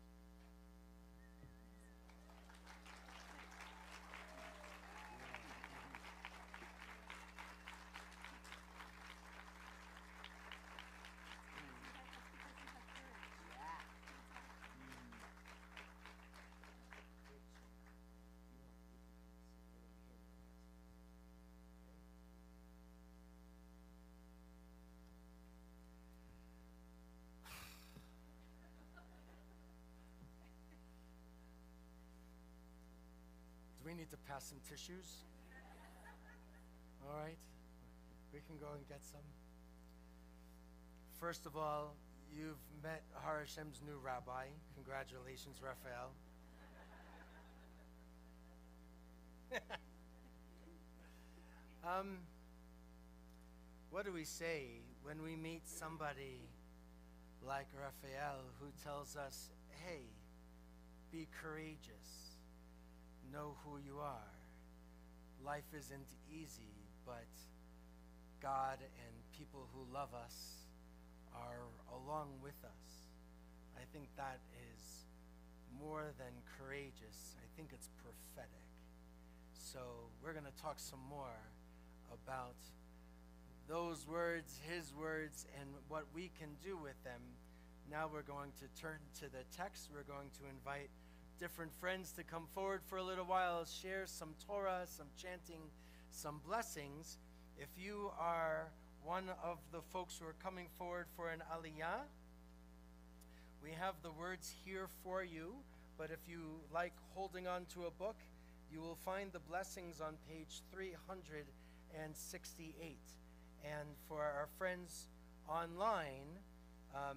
Do we need to pass some tissues? All right, we can go and get some. First of all, you've met Har Hashem's new rabbi. Congratulations, Raphael. um, what do we say when we meet somebody like Raphael who tells us, hey, be courageous, know who you are. Life isn't easy, but God and people who love us are along with us. I think that is more than courageous. I think it's prophetic. So we're going to talk some more about those words, his words, and what we can do with them. Now we're going to turn to the text. We're going to invite different friends to come forward for a little while, share some Torah, some chanting, some blessings. If you are one of the folks who are coming forward for an aliyah, we have the words here for you, but if you like holding on to a book, you will find the blessings on page three hundred sixty-eight. And for our friends online, um,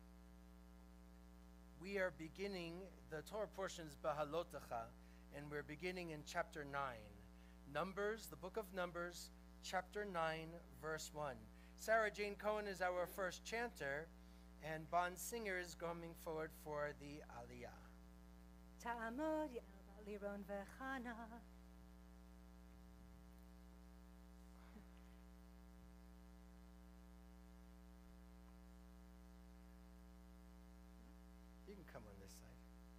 we are beginning, the Torah portion is Bahalotecha, and we're beginning in chapter nine. Numbers, the book of Numbers, chapter nine, verse one. Sarah Jane Cohen is our first chanter, and Bon Singer is coming forward for the Aliyah. Ta'amud Ya'al Liron V'chana. You can come on this side.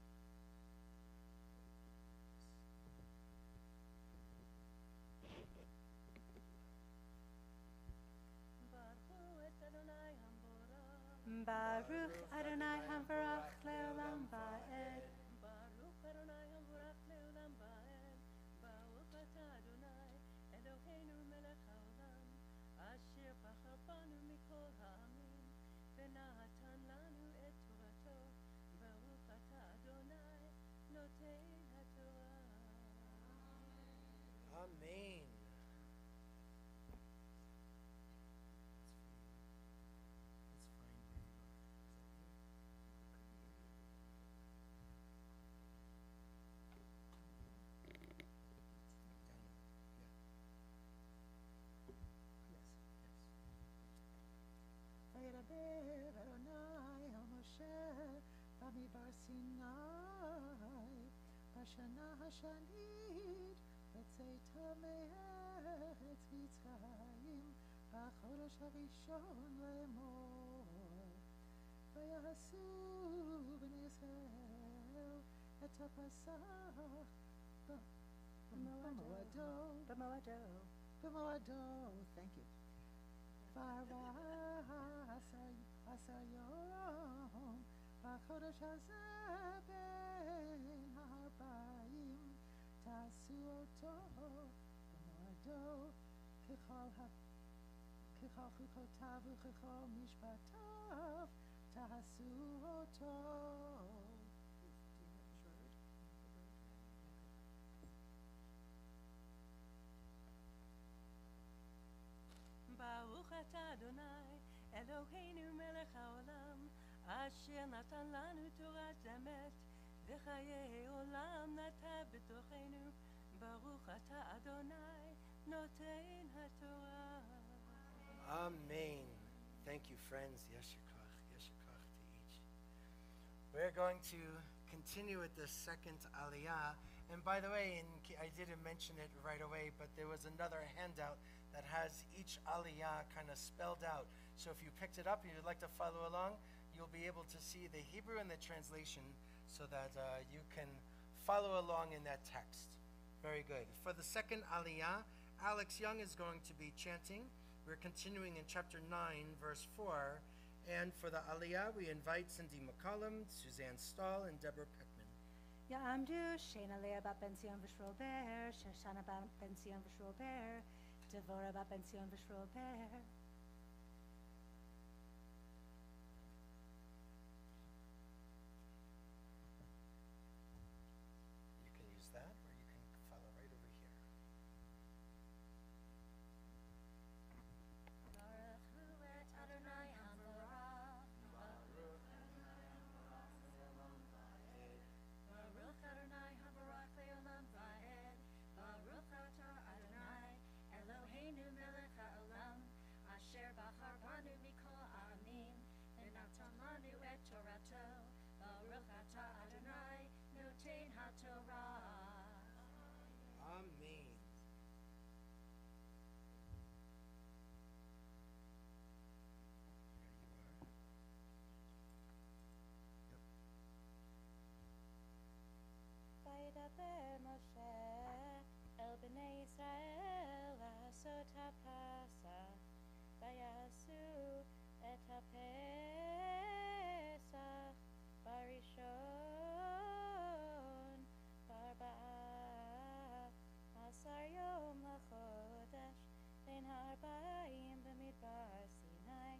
Baruch Adonai Hamvarach Le'olam Va'ed. Baruch Adonai Hamvarach Le'olam Va'ed. Baruch Ata Adonai Eloheinu Melech HaOlam Asher Bachar Banu Mikol Ha'amim V'natan Lanu Et Torato. Baruch Ata Adonai Noten HaTorah. Amen. Vaydaber Adonai el Moshe b'midbar Sinai b'shana hashanit b'tzeita me'eretz Mitzrayim b'chodesh harishon lemor vayasu b'nei Yisrael et hapasach b'moado B'moado. b'moado. Thank you. Asar Yom B'chodesh hazeh ben ha'arbaim ta'asu oto b'moado k'chol chukotav u'k'chol mishpatav ta'asu oto. Baruch Ata Adonai Eloheinu Melech HaOlam Asher Natan Lanu Torat Emet V'chayei Olam Nata B'tochenu. Baruch Ata Adonai Noten HaTorah. Amen. Thank you, friends. Yeshar Koach, Yeshar Koach to each. We're going to continue with the second aliyah. And by the way, in, I didn't mention it right away, but there was another handout that has each aliyah kind of spelled out. So if you picked it up and you'd like to follow along, you'll be able to see the Hebrew and the translation so that uh, you can follow along in that text. Very good. For the second aliyah, Alex Young is going to be chanting. We're continuing in chapter nine, verse four. And for the aliyah, we invite Cindy McCollum, Suzanne Stahl, and Deborah Peckman. Ya'amdu Shena Leah Bat Ben Zion V'Shmuel Ber, Shoshana Bat Ben Zion V'Shmuel Ber, Devorah Bat Ben Zion V'Shmuel Ber. You can use that, or you can follow right over here. Baruch Hu et Adonai Hamvarach. Baruch Adonai Hamvarach le'olam va'ed. Baruch Ata Adonai Eloheinu Melech HaOlam Asher bachar banu mikol ha'amim v'natan lanu et Torato. Baruch Ata Adonai Noten HaTorah. Amen. Vaydaber Moshe El Bnei Yisrael Asot HaPasach את הפסח בראשון בארבעה עשר יום לחודש בין הארבעים במדבר סיני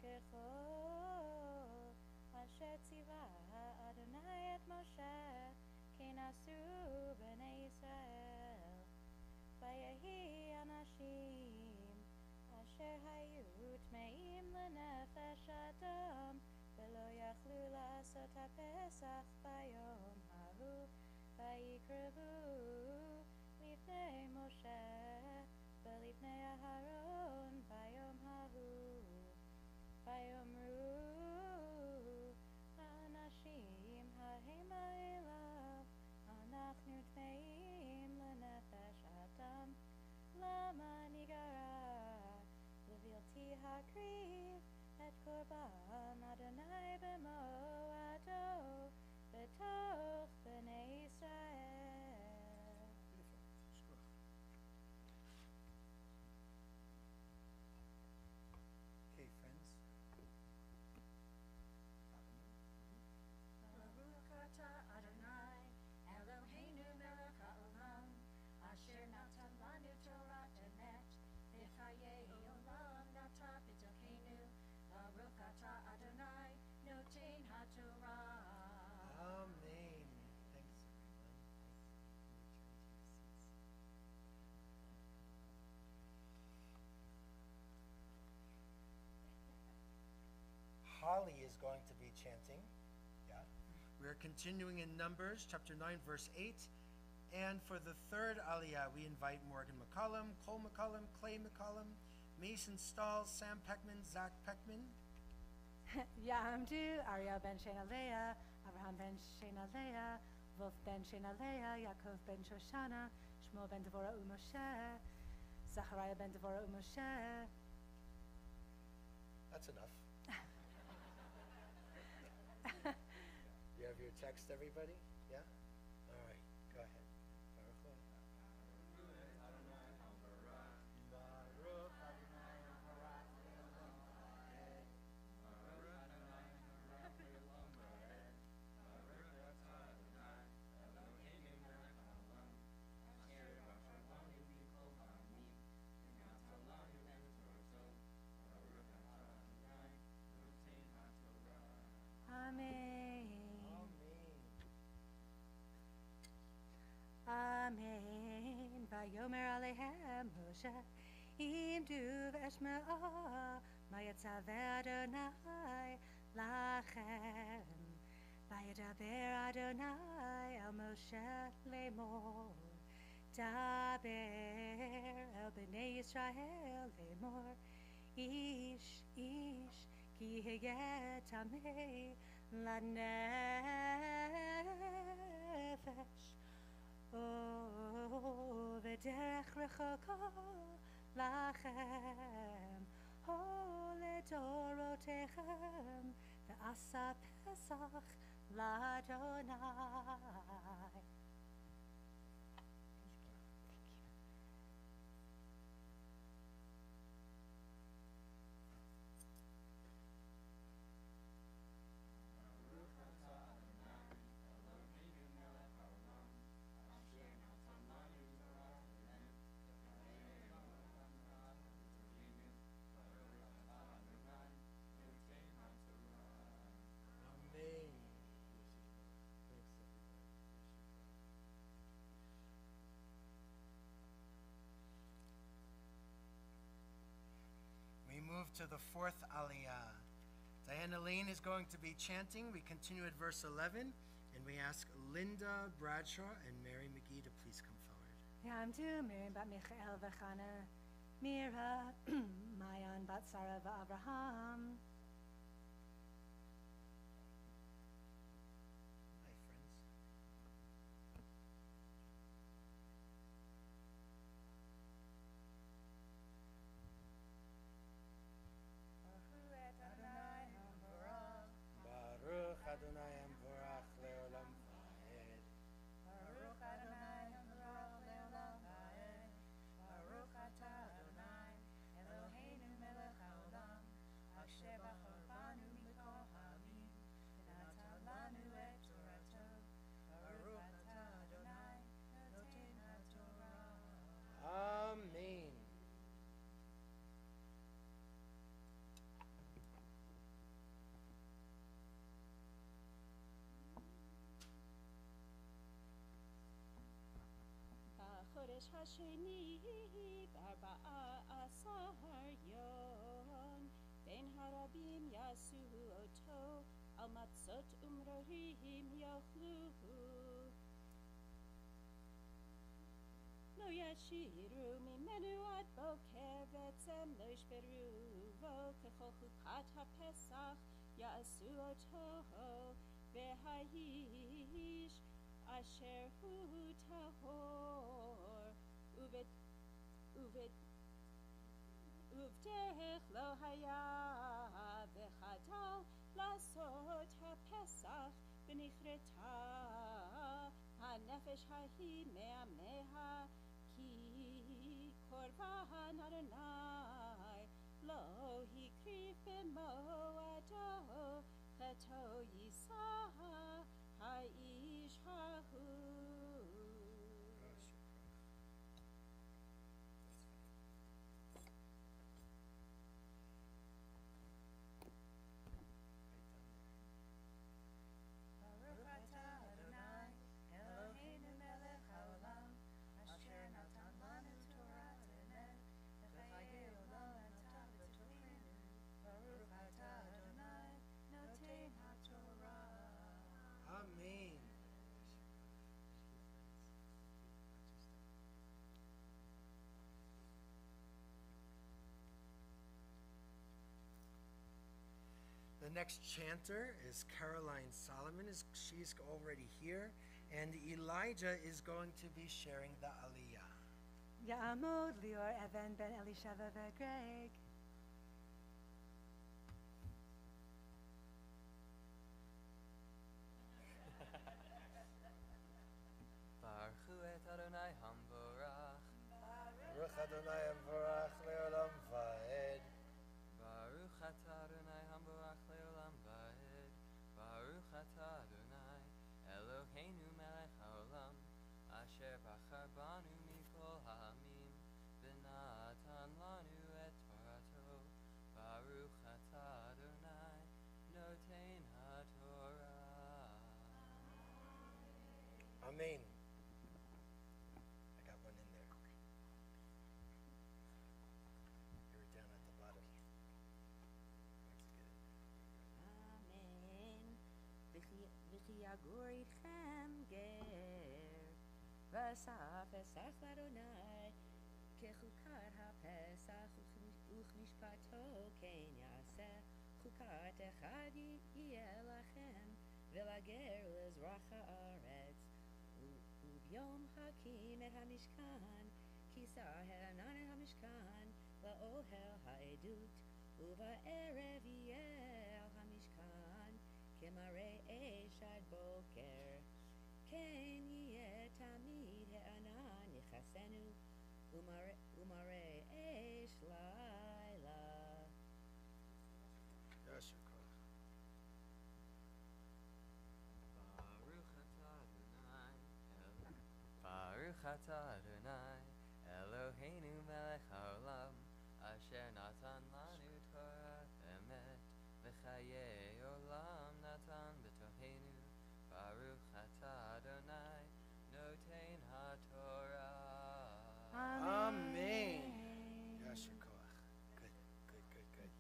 ככל אשר ציווה אדוני את משה כן עשו בני ישראל ויהי אנשים אשר היו טמאים לנפש אדם ולא יכלו לעשות הפסח ביום ההוא ויקרבו לפני משה ולפני אהרון ביום ההוא ויאמרו האנשים ההמה אליו אנחנו טמאים לנפש אדם למה ניגרע לבלתי הקריב את קורבן אדוני במועדו בתוך בני ישראל. Okay, friends. Baruch atah Adonai Eloheinu melech haolam asher natan lanu Torah emet v'chayei olam nata b'dokenu Baruch atah Adonai noten haTorah. Amen. Thanks, everyone. Thanks. Holly is going to be chanting. Yeah. We're continuing in Numbers chapter nine, verse eight. And for the third Aliyah, we invite Morgan McCollum, Cole McCollum, Clay McCollum, Mason Stahl, Sam Peckman, Zach Peckman. Ya'amdu, Ariel ben Shenaleah, Abraham ben Shenaleah, Wolf ben Shenaleah, Yaakov ben Shoshana, Shmuel ben Devorah u'Moshe, Zachariah ben Devorah u'Moshe. That's enough. You have your text, everybody? Yeah? All right, go ahead. Baruch Hu. Amen. Amen. Amen. Vayomer alehem Moshe, imdu v'eshme'ah, mayatzaveh Adonai lachem. Vayadaber Adonai el Moshe lemor, daber el bnei Yisrael lemor, ish, ish, ki heyeh tameh lanefesh. Oh, v'derech rechoka lachem, oh, ledorotechem, v'asa pesach l'Adonai. Amen. Thanks, everybody. We move to the fourth Aliyah. Diana Lane is going to be chanting. We continue at verse eleven, and we ask Linda Bradshaw and Mary McGee to please come forward. Ya'amdu Miriam bat Michael v'Chana, Mira, Mayan bat Sarah v'Avraham. Hi, friends. Baruch Adonai Amvorach Leolam Vaed. Baruch Adonai Hamorach Leolam Vaed. Baruch atah Adonai Eloheinu melech haolam בחודש השני בארבעה עשר יום בין הרבים יעשו אותו על מצות ומרורים יאכלו לא ישירו ממנו עד בוקר בעצם לא ישברו בו ככל חוקת הפסח יעשו אותו והאיש אשר הוא טהור ובד... ובד... ובדרך לא היה וחדל לעשות הפסח ונכרתה הנפש ההיא מעמיה כי קורבן אדוני לא הקריב במועדו חטאו יישא האיש ההוא. ברוך אתה אדוני אלוהינו מלך העולם אשר נתן לנו תורת אמת וחיי עולם נטע בתוכנו. ברוך אתה אדוני נותן התורה. Amen. The next chanter is Caroline Solomon. Is she's already here, and Elijah is going to be sharing the Aliyah. יעמוד ליאור אבן בן אלישבע וגרג. ברכו את אדוני המבורך, Baruch Adonai Amvarach Leolam Vaed. ברוך אתה אדוני המבורך לעולם ועד, ברוך אתה אדוני אלוהינו מלך העולם, אשר בחר בנו מכל העמים, ונתן לנו את תורתו, ברוך אתה אדוני נותן התורה. Amen. I got one in there. You were down at the bottom. Let's get it. אמן. וכי יגור איתכם גר, ועשה פסח לאדוני, כחוקת הפסח וכמשפטו כן יעשה, חוקת אחד יהיה לכם, ולגר לזרח הארץ. וביום הקים את המשכן, כיסה הענן את המשכן, לאוהל העדות, ובערב יהיה על המשכן, כמראה אש עד בוקר. כן יהיה תמיד הענן יכסנו, ומראה אש לילה. Yasher Koach. ברוך אתה אדוני, אל- ברוך אתה אדוני, אלוהינו מלך העולם, אשר נתן לנו תורת אמת, וחיי עולם נתן בתוכנו. ברוך אתה אדוני, נותן התורה. Amen. Yasher Koach. Good, good, good, good.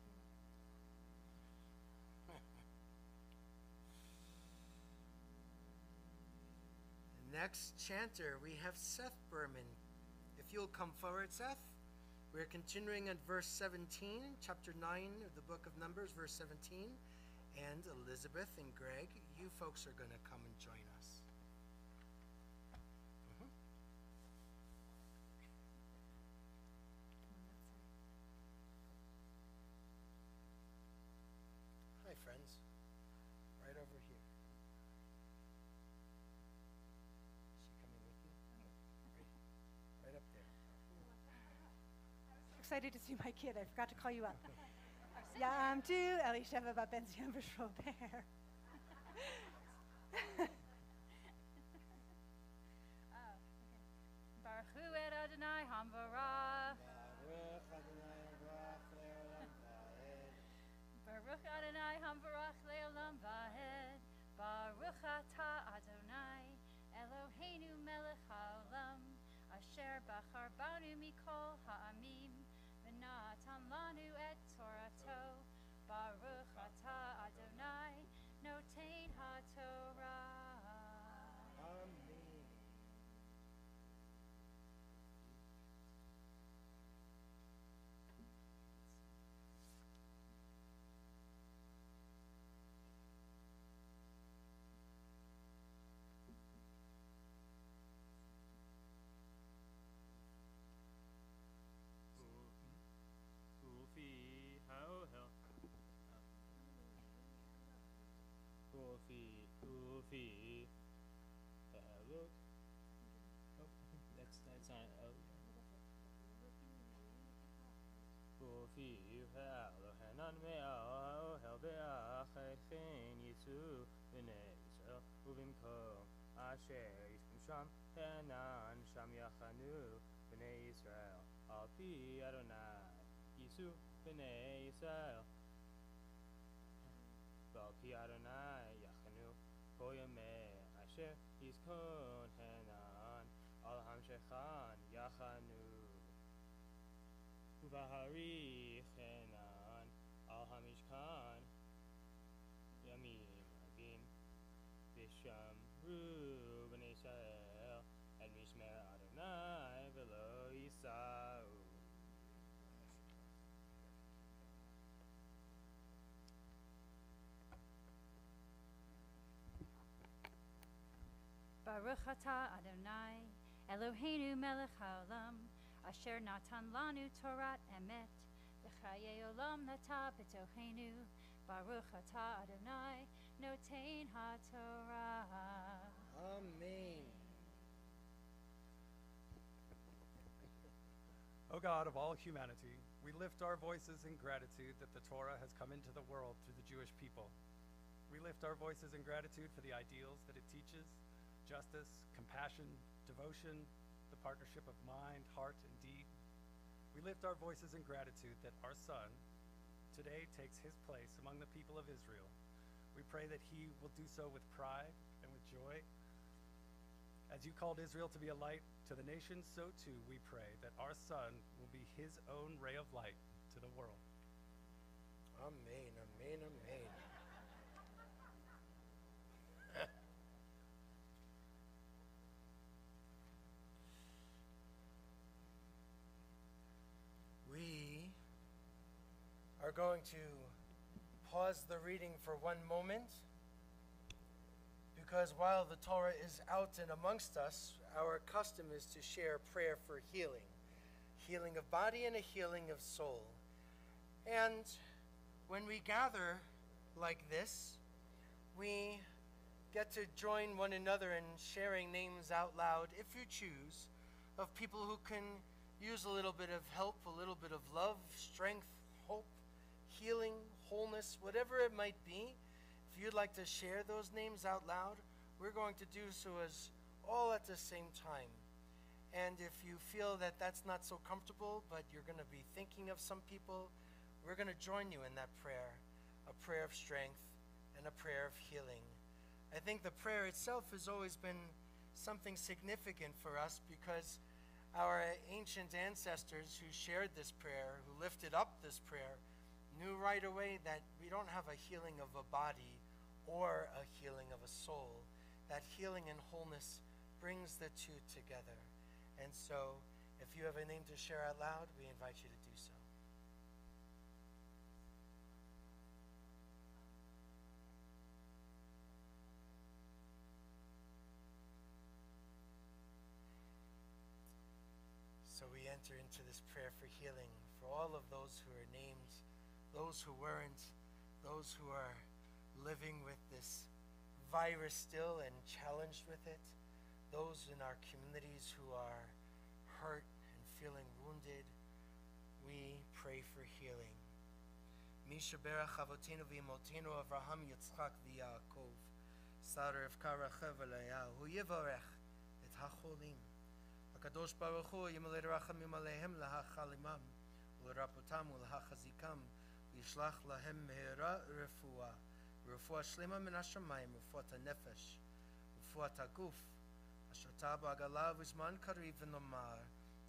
The next chanter, we have Seth Berman. If you'll come forward, Seth. We're continuing at verse seventeen, chapter nine of the book of Numbers, verse seventeen. And Elizabeth and Greg, you folks are going to come and join us. Mhm. Hi, friends. Right over here. Is she coming with you? Right, right up there. Excited to see my kid. I forgot to call you up. יעמדו אלישבע בן ציון ושרובר. ברכו את אדוני המבורך. Baruch Adonai Amvarach Le'olam Va'ed. ברוך אדוני המבורך לעולם ועד. ברוך אתה אדוני אלוהינו מלך העולם, אשר asher bachar banu mikol ha'amim, v'natan lanu et Torato. Baruch atah Adonai, notein ha'torah. Amen. Ufi hauhel. Ufi ufi. Hello. Oh, that's that's not. Oh. Ufi hauhel hanan me'al hel be'achad chen yisu b'nei Yisrael uvimkom asher yishkum sham hanan sham yachanu b'nei Yisrael al pi Adonai Yisu b'nei Yisrael Bal pi Adonai yachanu kol yamei asher yizkon hanan al hamshechan yachanu Uvahari hanan al hamishkan yamim avim v'shamru b'nei Yisrael et mishmer Adonai v'lo yisau. Baruch atah Adonai, Eloheinu melech haolam, asher natan lanu Torat emet, v'chaye olam nata b'tochenu. Baruch atah Adonai, notein ha'torah. Amen. O God of all humanity, we lift our voices in gratitude that the Torah has come into the world through the Jewish people. We lift our voices in gratitude for the ideals that it teaches: justice, compassion, devotion, the partnership of mind, heart, and deed. We lift our voices in gratitude that our son today takes his place among the people of Israel. We pray that he will do so with pride and with joy. As you called Israel to be a light to the nations, so too we pray that our son will be his own ray of light to the world. Amen, amen, amen. We are going to pause the reading for one moment, because while the Torah is out and amongst us, our custom is to share prayer for healing, healing of body and a healing of soul. And when we gather like this, we get to join one another in sharing names out loud, if you choose, of people who can use a little bit of help, a little bit of love, strength, hope, healing, wholeness, whatever it might be. If you'd like to share those names out loud, we're going to do so as all at the same time. And if you feel that that's not so comfortable, but you're going to be thinking of some people, we're going to join you in that prayer, a prayer of strength and a prayer of healing. I think the prayer itself has always been something significant for us, because our ancient ancestors who shared this prayer, who lifted up this prayer, knew right away that we don't have a healing of a body or a healing of a soul. That healing and wholeness brings the two together. And so, if you have a name to share out loud, we invite you to do so. So we enter into this prayer for healing for all of those who are named, those who weren't, those who are living with this virus still and challenged with it, those in our communities who are hurt and feeling wounded. We pray for healing. Misha berach avotenu v'imotenu Avraham, Yitzchak v'Yaakov, Sarah Rivka Rachel v'Leah, hu yivarech et hacholim. HaKadosh Baruch Hu yimalei rachamim aleihem lahachalimam, u'lerapotam u'lahachazikam, v'yishlach lahem mehera refuah, refuah shlema min hashamayim, refuat hanefesh, refuat haguf, asher ta ba'agala v'zman kariv v'nomar,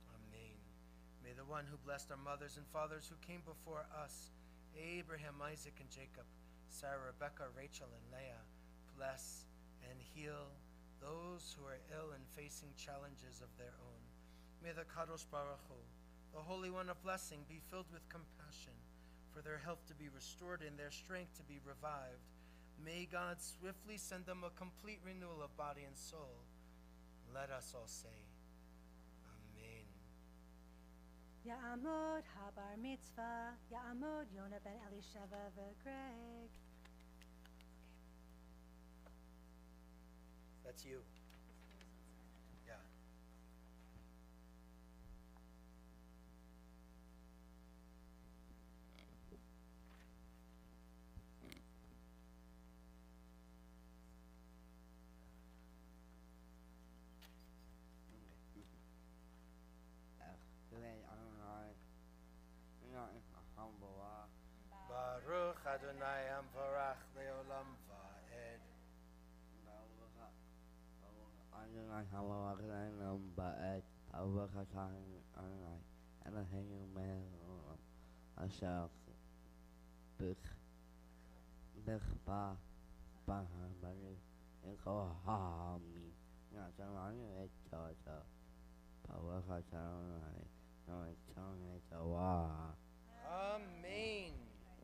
May the one who blessed our mothers and fathers who came before us, Abraham, Isaac, and Jacob, Sarah, Rebecca, Rachel, and Leah, bless and heal those who are ill and facing challenges of their own. May the Kadosh Baruch Hu, the Holy One of Blessing, be filled with compassion, for their health to be restored and their strength to be revived. May God swiftly send them a complete renewal of body and soul. Let us all say, Amen. Ya'amod habar mitzvah, Ya'amod Yona ben Elisheva v'Greg. That's you. Yeah. Baruch Adonai Amvarach Leolam Va'ed. Adonai Hamavaklayim Ba'ed Avakatan Adonai Eloheinu Melech Haolam Asher Bich Bich Ba Bahar Bari Eko Ha'ami Natalanu Et Tata Avakatan Adonai Noetan Et Awa. Amen.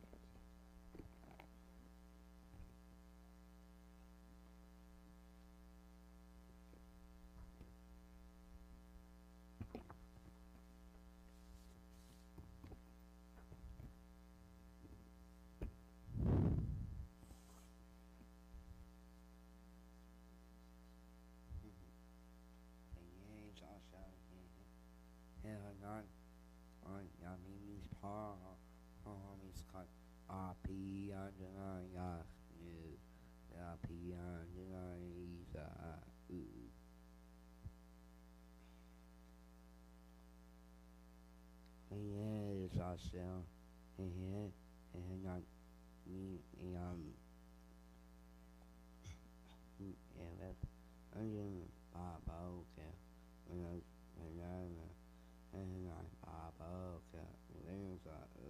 On Yamimis Pa Homies Cut Api Andana Yachnu Api Andana Isa U Yes, I shall. Here, and not me, um, yeah, that's under Baba, okay. When I, when I, and I, Baba, okay. There's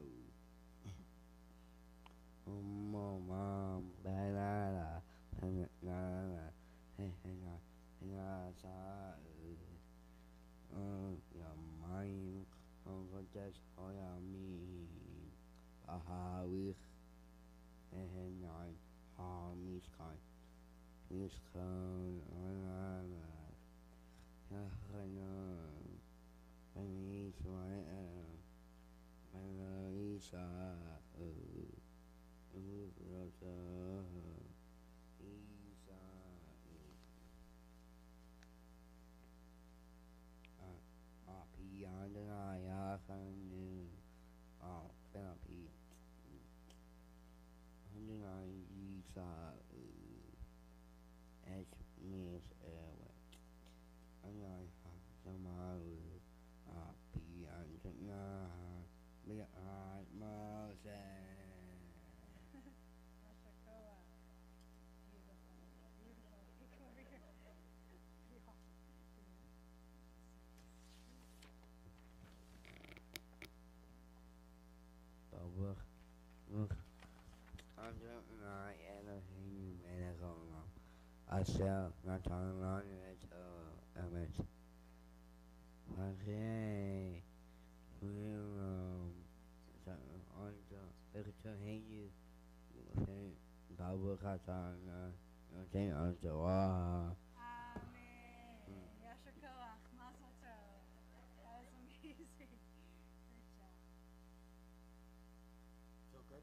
a, um, mom, bada, and na, and I, and I saw, um, your mind. Just all I mean, aha, with and nine, ha, miss kind, miss kind, on I know, and it's my, and it's a, uh, beyond an eye, I can oh, therapy. Hundred nine years, as Miss Airway. And I have some hours, uh, beyond an eye, beyond Moses. Look, look, I'm jumping on Elohim Melech Haolam Asher Natan Lanu Et Emet. Okay, we'll um, on the Elohim Baruch Atah Noten Al Torah. Amen. Yasher Koach, Mazel Tov. That was amazing. Great job. Feel good?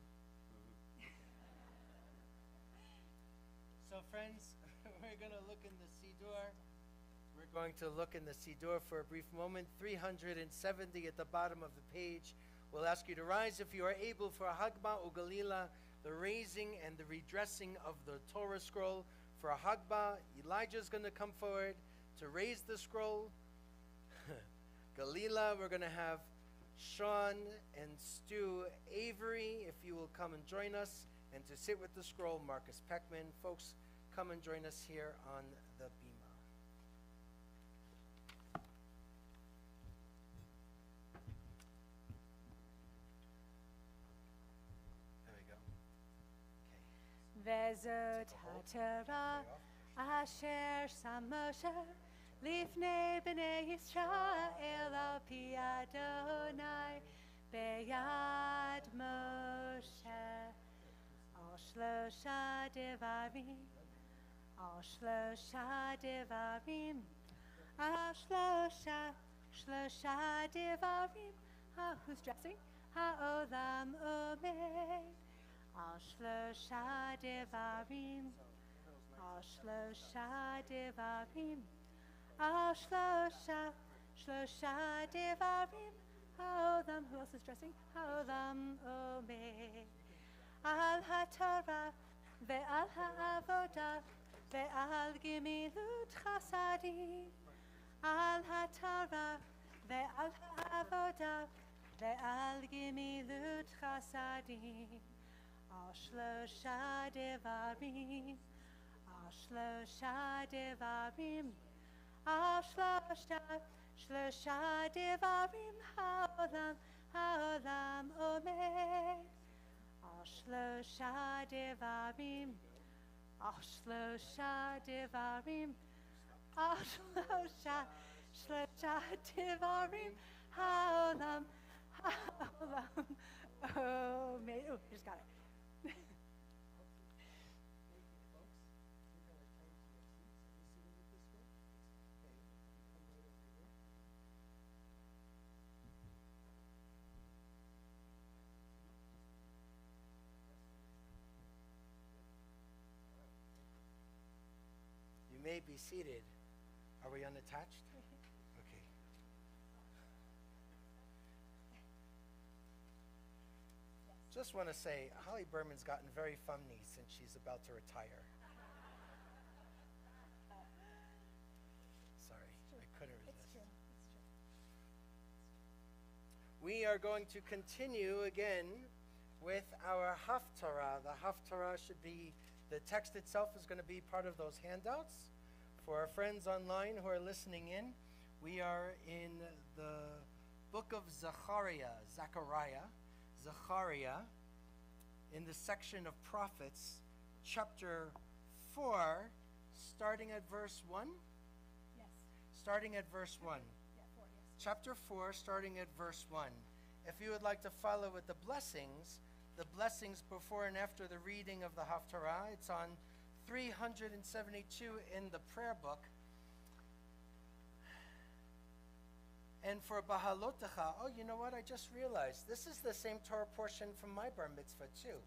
So friends, we're going to look in the Siddur. We're going to look in the Siddur for a brief moment. three hundred seventy at the bottom of the page. We'll ask you to rise if you are able for Hagba Ugalila, the raising and the redressing of the Torah scroll. For a Hagba, Elijah's going to come forward to raise the scroll. Galila, we're going to have Sean and Stu Avery, if you will come and join us. And to sit with the scroll, Marcus Peckman. Folks, come and join us here on the Bima. וזאת התורה אשר שם משה לפני בני ישראל על פי אדוני ביד משה על שלושה דברים על שלושה דברים על שלושה שלושה דברים who's dressing? העולם עומד על שלושה דברים על שלושה דברים על שלושה שלושה דברים העולם who else is dressing? העולם עומד על התורה ועל העבודה ועל גמילות חסדים על התורה ועל העבודה ועל גמילות חסדים על שלושה דברים על שלושה דברים על שלושה שלושה דברים העולם העולם עומד על שלושה דברים על שלושה דברים על שלושה שלושה דברים העולם העולם עומד. Oh, I just got it. You may be seated. Are we unattached? Okay. Just want to say, Holly Berman's gotten very funny since she's about to retire. Sorry, I couldn't resist. It's true. It's true. We are going to continue again with our Haftarah. The Haftarah should be, the text itself is going to be part of those handouts. For our friends online who are listening in, we are in the book of Zechariah, Zechariah, Zechariah, in the section of prophets, chapter four, starting at verse one. Yes. Starting at verse one. Yeah, four, yes. Chapter four, starting at verse one. If you would like to follow with the blessings, the blessings before and after the reading of the Haftarah, it's on three hundred seventy-two in the prayer book. And for Bahalotecha, oh, you know what? I just realized this is the same Torah portion from my bar mitzvah too.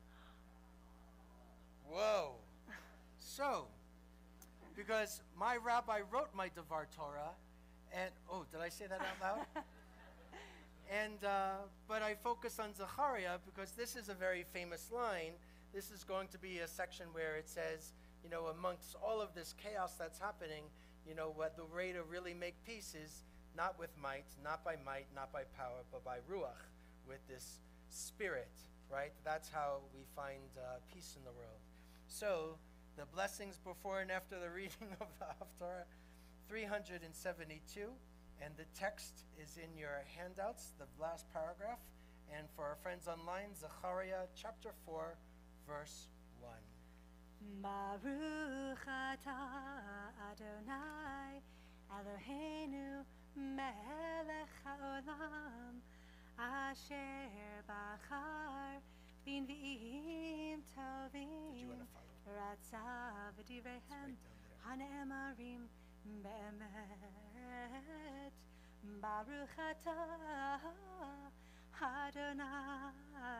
Whoa. So, because my rabbi wrote my Devar Torah, and, oh, did I say that out loud? And, uh, but I focus on Zechariah because this is a very famous line. This is going to be a section where it says, you know, amongst all of this chaos that's happening, you know, what the way to really make peace is not with might, not by might, not by power, but by ruach, with this spirit, right? That's how we find uh, peace in the world. So, the blessings before and after the reading of the Haftarah, three hundred seventy-two, and the text is in your handouts, the last paragraph. And for our friends online, Zechariah chapter four, verse one. Baruch atah Adonai Eloheinu melech haolam asher bachar b'nvi'im tovim Did you want to follow? ratzav v'divrehem hane'emarim be'emet Baruch atah Adonai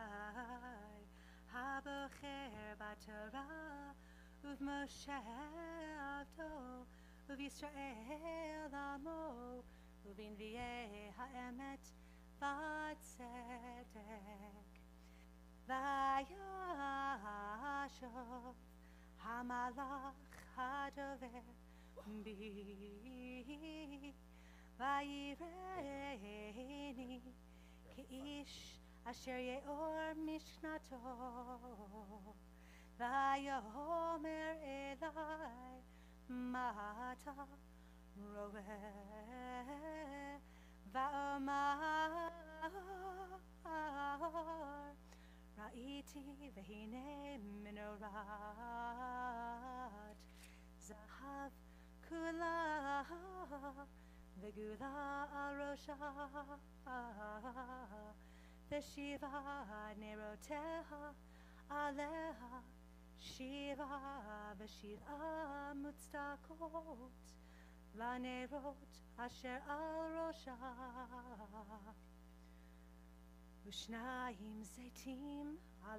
Habocher b'Torah u'v'Moshe avdo u'v'Yisrael amo u'v'nvi'ei ha'emet v'tzedek v'yashov hamalach hadover bi v'yireini k'ish asher ye'or mishnato v'yomer elai mata roeh v'omar ראיתי והנה מנורת זהב כולה וגולה על ראשה ושבעה נרותיה עליה שבעה ושבעה מוצדקות לנרות אשר על ראשה ושניים זיתים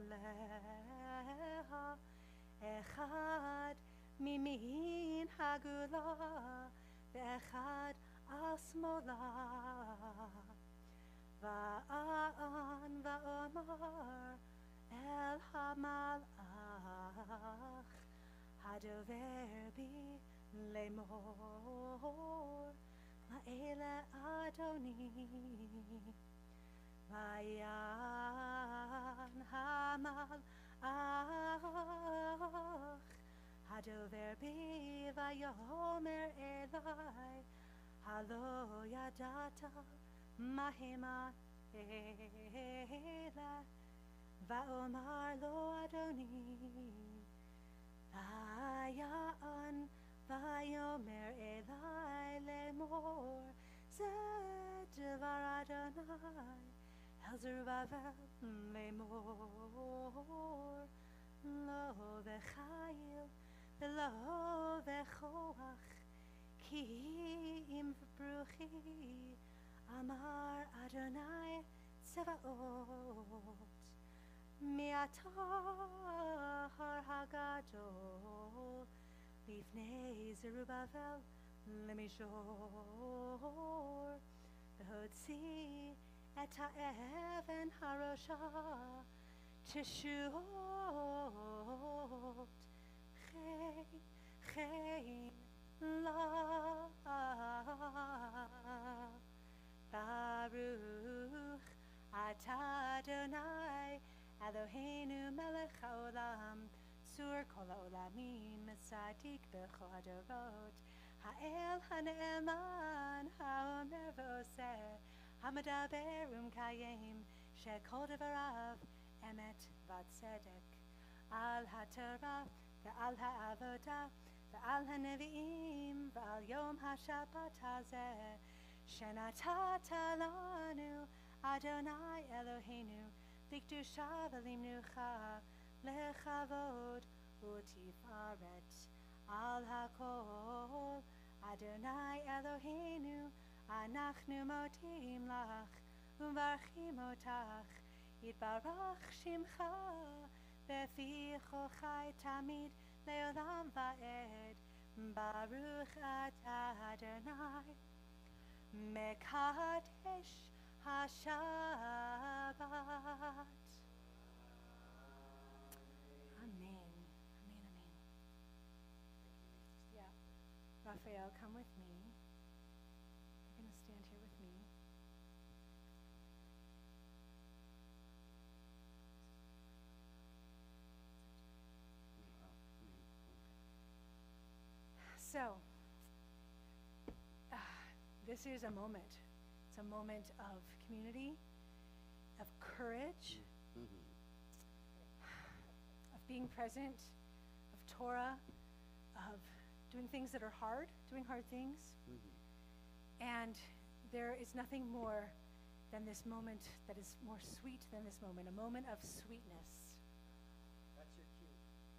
עליה אחד מימין הגולה ואחד על שמאלה ואען ואומר אל המלאך הדובר בי לאמור לאלה אדוני ויען המלאך הדובר בי ויאמר אלי הלא ידעת מה המה אלה ואומר לו אדוני ויען ויאמר אלי לאמור זה דבר אדוני אל זרובבל לאמור לא בחיל ולא בכוח כי אם ברוכי אמר אדוני צבאות מהתואר הגדול לפני זרובבל למישור והוציא את האבן הראשה תשועות חי חי לה ברוך אתה אדוני אלוהינו מלך העולם צור כל העולמים צדיק בכל הדורות האל הנאמן האומר ועושה המדבר ומקיים שכל דבריו אמת וצדק על התורה ועל העבודה ועל הנביאים ועל יום השבת הזה שנתת לנו אדוני אלוהינו לקדושה ולמנוחה לכבוד ותפארת על הכל אדוני אלוהינו אנחנו מודים לך ומברכים אותך יתברך שמך בפי כל חי תמיד לעולם ועד ברוך אתה אדוני מקדש השבת Amen. Amen, amen. Yeah. Raphael, come with me. You're going to stand here with me. So, uh, this is a moment. It's a moment of community, of courage, of being present, of Torah, of doing things that are hard, doing hard things. And there is nothing more than this moment that is more sweet than this moment, a moment of sweetness. That's your cue.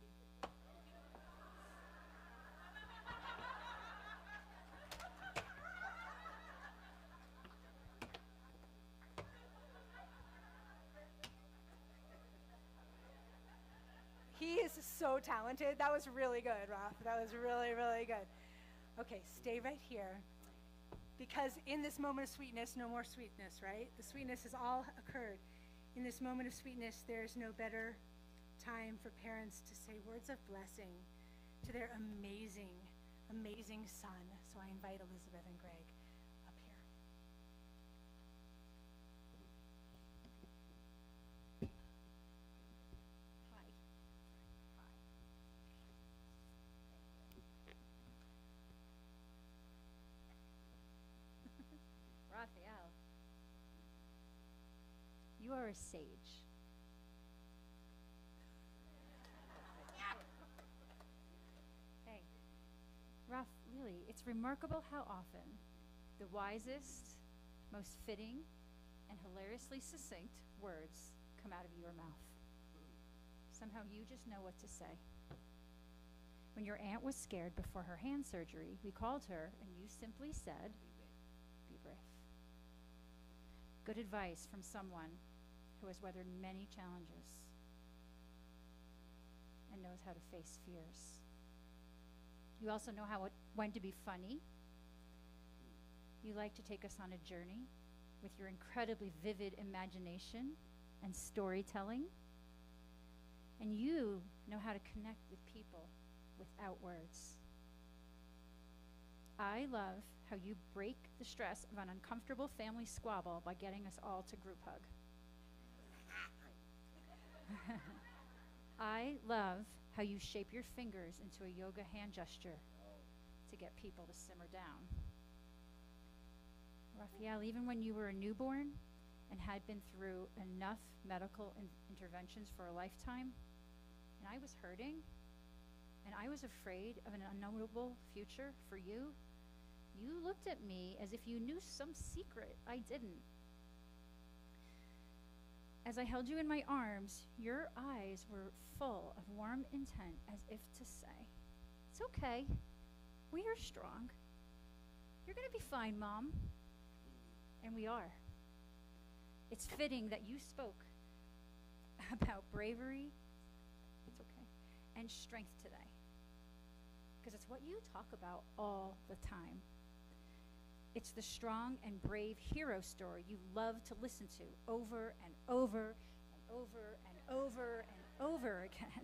He is so talented. That was really good, Raph. That was really, really good. Okay, stay right here. Because in this moment of sweetness, no more sweetness, right? The sweetness has all occurred. In this moment of sweetness, there's no better time for parents to say words of blessing to their amazing, amazing son. So I invite Elizabeth and Greg up here. Hi. Hi. Raphael, you are a sage. it's remarkable how often the wisest, most fitting, and hilariously succinct words come out of your mouth. Somehow you just know what to say. When your aunt was scared before her hand surgery, we called her and you simply said, be brave. Good advice from someone who has weathered many challenges and knows how to face fears. You also know how it, when to be funny. You like to take us on a journey with your incredibly vivid imagination and storytelling. And you know how to connect with people without words. I love how you break the stress of an uncomfortable family squabble by getting us all to group hug. I love how you shape your fingers into a yoga hand gesture to get people to simmer down. Raphael, even when you were a newborn and had been through enough medical in- interventions for a lifetime, and I was hurting, and I was afraid of an unknowable future for you, you looked at me as if you knew some secret I didn't. As I held you in my arms, your eyes were full of warm intent, as if to say, it's okay, we are strong. You're gonna be fine, Mom. And we are. It's fitting that you spoke about bravery, it's okay, and strength today. Because it's what you talk about all the time. It's the strong and brave hero story you love to listen to over and over and over and over and over again.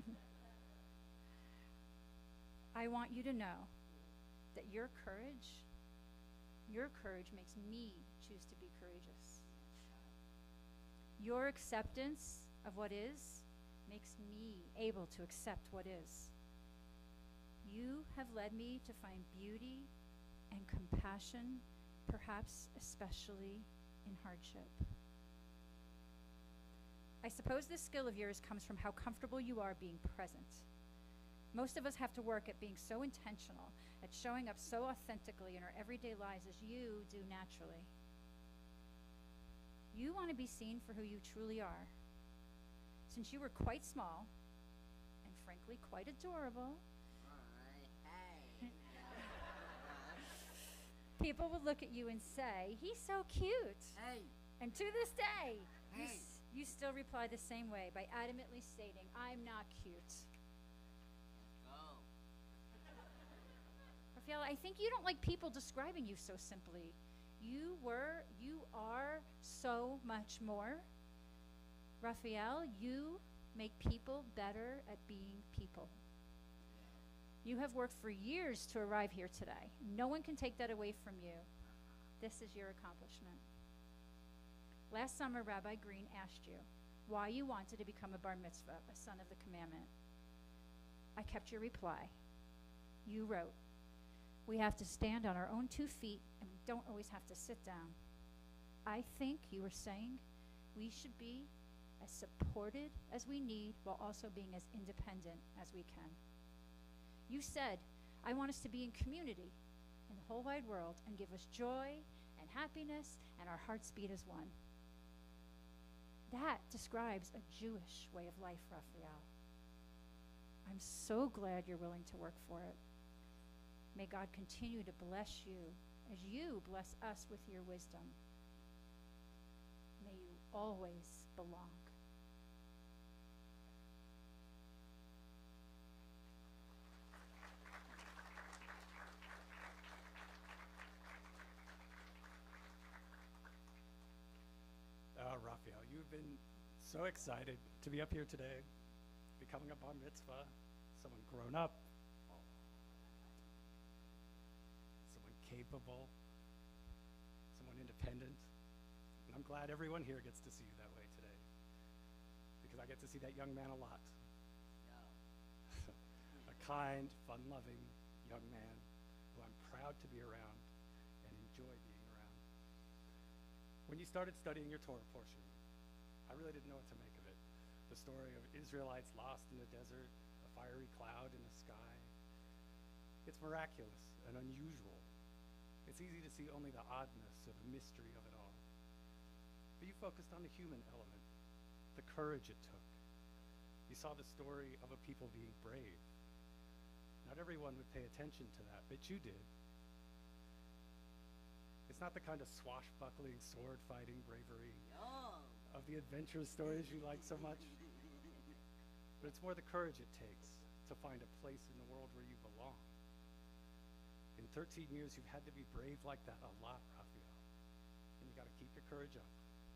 I want you to know that your courage, your courage makes me choose to be courageous. Your acceptance of what is makes me able to accept what is. You have led me to find beauty and compassion, perhaps especially in hardship. I suppose this skill of yours comes from how comfortable you are being present. Most of us have to work at being so intentional, at showing up so authentically in our everyday lives as you do naturally. You want to be seen for who you truly are. Since you were quite small, and frankly quite adorable, people would look at you and say, he's so cute. Hey. And to this day, you, Hey. s- you still reply the same way by adamantly stating, I'm not cute. Go. Raphael, I think you don't like people describing you so simply. You were, you are so much more. Raphael, you make people better at being people. You have worked for years to arrive here today. No one can take that away from you. This is your accomplishment. Last summer, Rabbi Green asked you why you wanted to become a bar mitzvah, a son of the commandment. I kept your reply. You wrote, we have to stand on our own two feet and we don't always have to sit down. I think you were saying we should be as supported as we need while also being as independent as we can. You said, I want us to be in community in the whole wide world and give us joy and happiness and our hearts beat as one. That describes a Jewish way of life, Raphael. I'm so glad you're willing to work for it. May God continue to bless you as you bless us with your wisdom. May you always belong. Uh, Raphael, you've been so excited to be up here today, becoming a bar mitzvah, someone grown up, someone capable, someone independent. And I'm glad everyone here gets to see you that way today, because I get to see that young man a lot. A kind, fun-loving young man who I'm proud to be around and enjoy being around. When you started studying your Torah portion, I really didn't know what to make of it. The story of Israelites lost in the desert, a fiery cloud in the sky. It's miraculous, and unusual. It's easy to see only the oddness or the mystery of it all. But you focused on the human element, the courage it took. You saw the story of a people being brave. Not everyone would pay attention to that, but you did. It's not the kind of swashbuckling, sword-fighting bravery of the adventurous stories you like so much, but it's more the courage it takes to find a place in the world where you belong. In thirteen years, you've had to be brave like that a lot, Raphael, and you got to keep your courage up.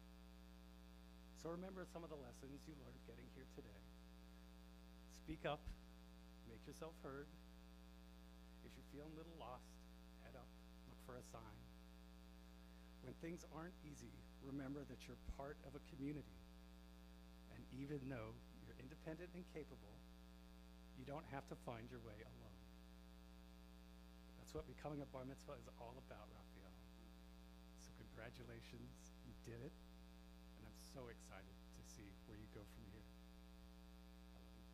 So remember some of the lessons you learned getting here today. Speak up, make yourself heard. If you're feeling a little lost, head up, look for a sign. When things aren't easy, remember that you're part of a community. And even though you're independent and capable, you don't have to find your way alone. That's what becoming a bar mitzvah is all about, Raphael. So congratulations, you did it. And I'm so excited to see where you go from here. I love you.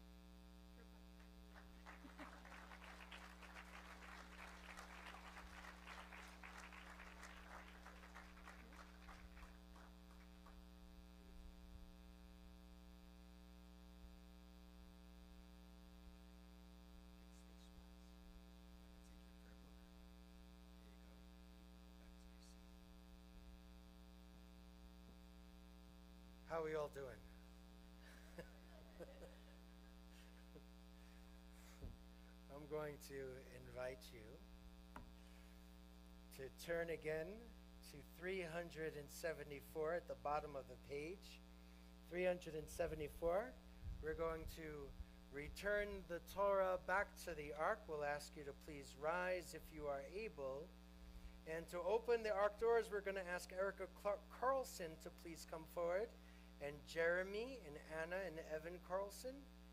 How are we all doing? I'm going to invite you to turn again to three hundred seventy-four at the bottom of the page. three hundred seventy-four. We're going to return the Torah back to the ark. We'll ask you to please rise if you are able. And to open the ark doors, we're going to ask Erica Clark Carlson to please come forward, and Jeremy and Anna and Evan Carlson.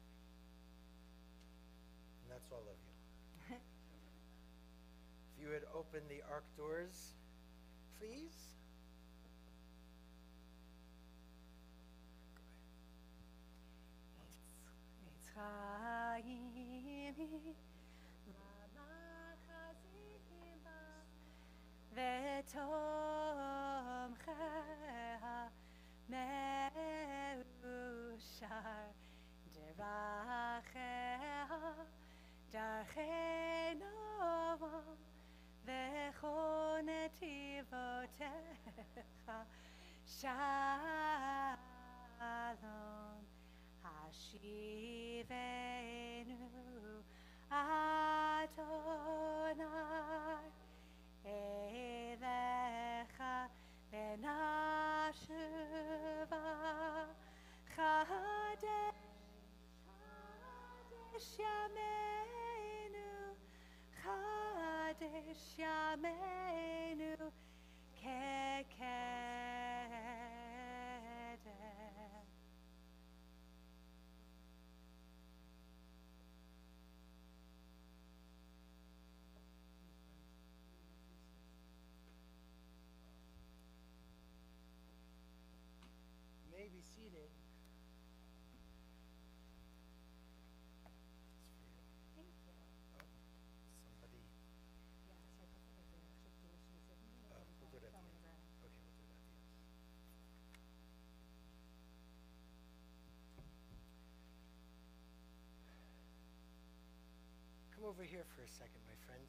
And that's all of you. If you would open the ark doors, please. מאושר דרכיה דרכי נועם וכל נתיבותיך שלום השיבנו אדוני אליך ונשובה חדש חדש ימינו חדש ימינו כקדם. May be seated. Thank you. Oh, somebody. Yeah, so I put the Avery actually do she was sitting there. Oh, we'll do it at the Tell me end. about it. Okay, we'll do it at the end. Come over here for a second, my friend.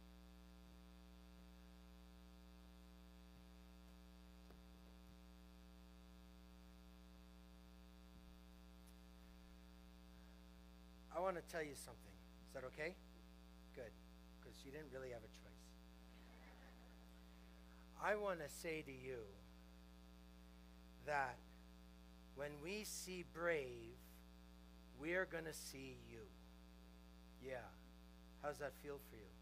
I want to tell you something. Is that okay? Good, because you didn't really have a choice. I want to say to you that when we see brave, we're going to see you. Yeah. How's that feel for you?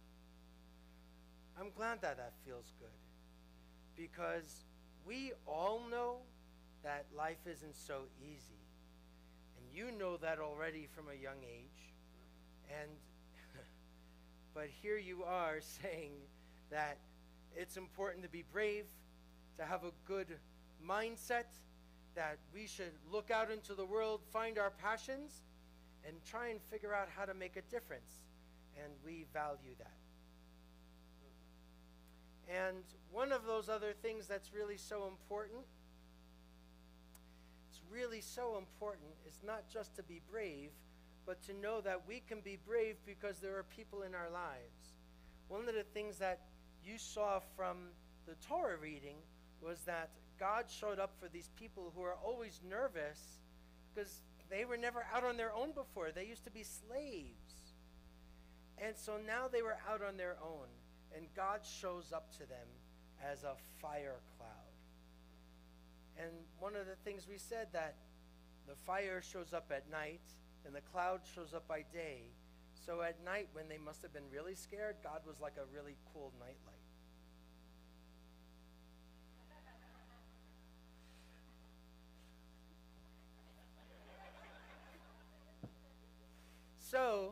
I'm glad that that feels good, because we all know that life isn't so easy. And you know that already from a young age. And but here you are saying that it's important to be brave, to have a good mindset, that we should look out into the world, find our passions, and try and figure out how to make a difference. And we value that. And one of those other things that's really so important, it's really so important, is not just to be brave, but to know that we can be brave because there are people in our lives. One of the things that you saw from the Torah reading was that God showed up for these people who are always nervous because they were never out on their own before. They used to be slaves. And so now they were out on their own, and God shows up to them as a fire cloud. And one of the things we said, that the fire shows up at night and the cloud shows up by day. So at night, when they must have been really scared, God was like a really cool nightlight. So,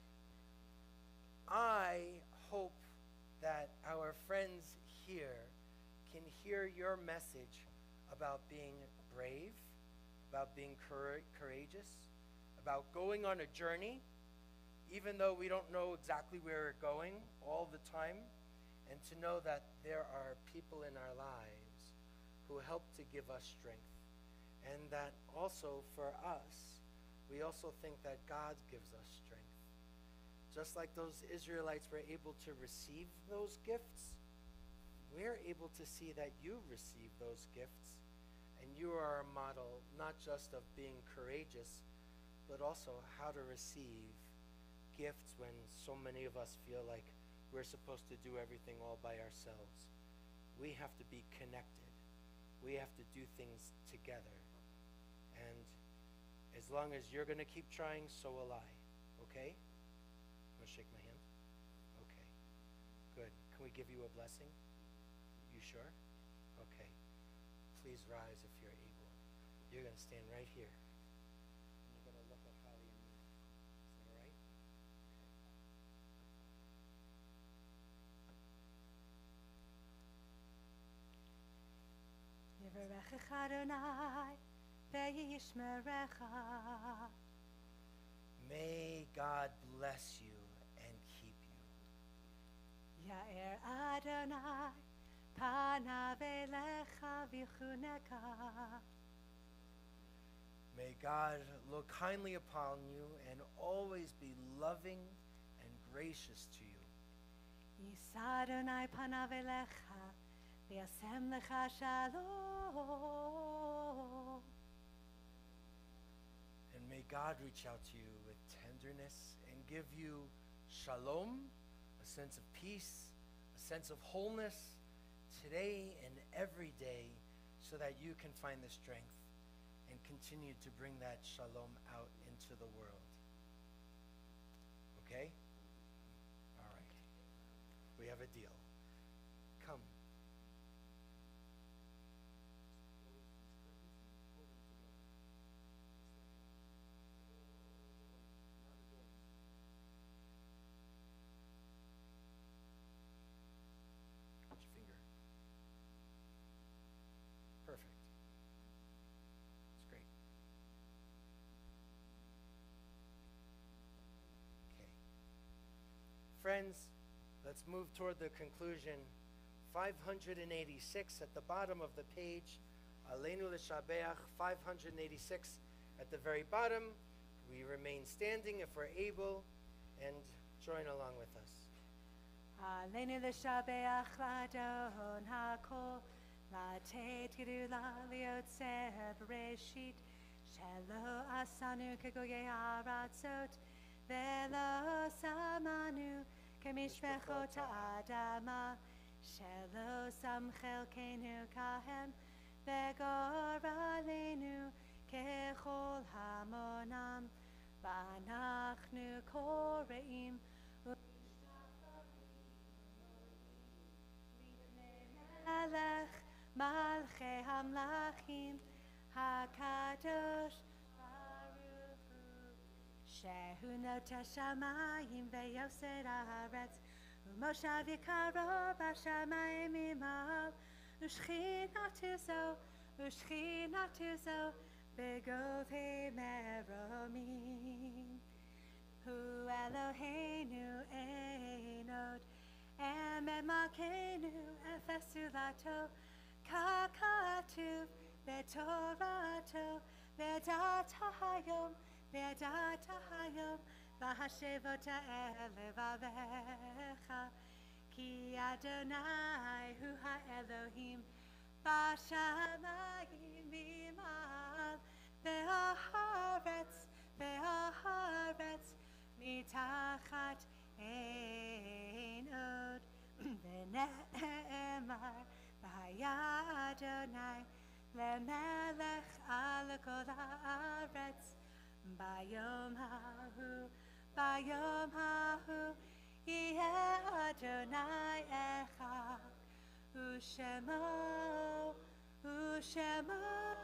I hope that our friends here can hear your message about being brave, about being cour- courageous, about going on a journey, even though we don't know exactly where we're going all the time, and to know that there are people in our lives who help to give us strength, and that also for us, we also think that God gives us strength. Just like those Israelites were able to receive those gifts, we're able to see that you receive those gifts, and you are a model not just of being courageous, but also how to receive gifts when so many of us feel like we're supposed to do everything all by ourselves. We have to be connected. We have to do things together. And as long as you're going to keep trying, so will I. Okay? Want to shake my hand? Okay. Good. Can we give you a blessing? You sure? Okay. Please rise if you're able. You're going to stand right here. And you're going to look at Holly and me. Is that all right? Yivarechecha Adonai ve'yishmerecha. May God bless you and keep you. Ya'er Adonai panav elecha v'chuneka. May God look kindly upon you and always be loving and gracious to you. Yisa Adonai panav elecha v'yasem lecha shalom. And may God reach out to you with tenderness and give you shalom, a sense of peace, a sense of wholeness today and every day, so that you can find the strength and continue to bring that shalom out into the world. Okay? All right. We have a deal. Come. Put your finger. Perfect. That's great. Okay. Friends, let's move toward the conclusion. five hundred eighty-six at the bottom of the page. Aleinu l'shabeach, five hundred eighty-six at the very bottom. We remain standing if we're able, and join along with us. Aleinu l'shabeach l'adon hakol, לתת גדולה ליוצר בראשית, שלא עשנו כגויי הארצות, ולא שמנו כמשפחות האדמה, שלא שם חלקנו כהם, וגורלנו ככל המונם, ואנחנו קוראים מלך מלכי המלכים, הקדוש ברוך הוא, שהוא נוטה שמיים ויוסר הארץ, ומושב יקרו בשמיים ממעל, ושכינתו זו, ושכינתו זו, בגובי מרומים. הוא אלוהינו אין עוד, Emet Malkeinu Efesulato Kakatu Betorato Bedatahayom Bedatahayom Vahashevota Elevavecha Ki Adonai Hu HaElohim Bashamayim Bimal Be'aharetz Be'aharetz Mitachat Ein Od V'ne'emar V'haya Adonai Lemelech Al Kol Haaretz Bayom Hahu Bayom Hahu Yeh Adonai Echad Ushemo Ushemo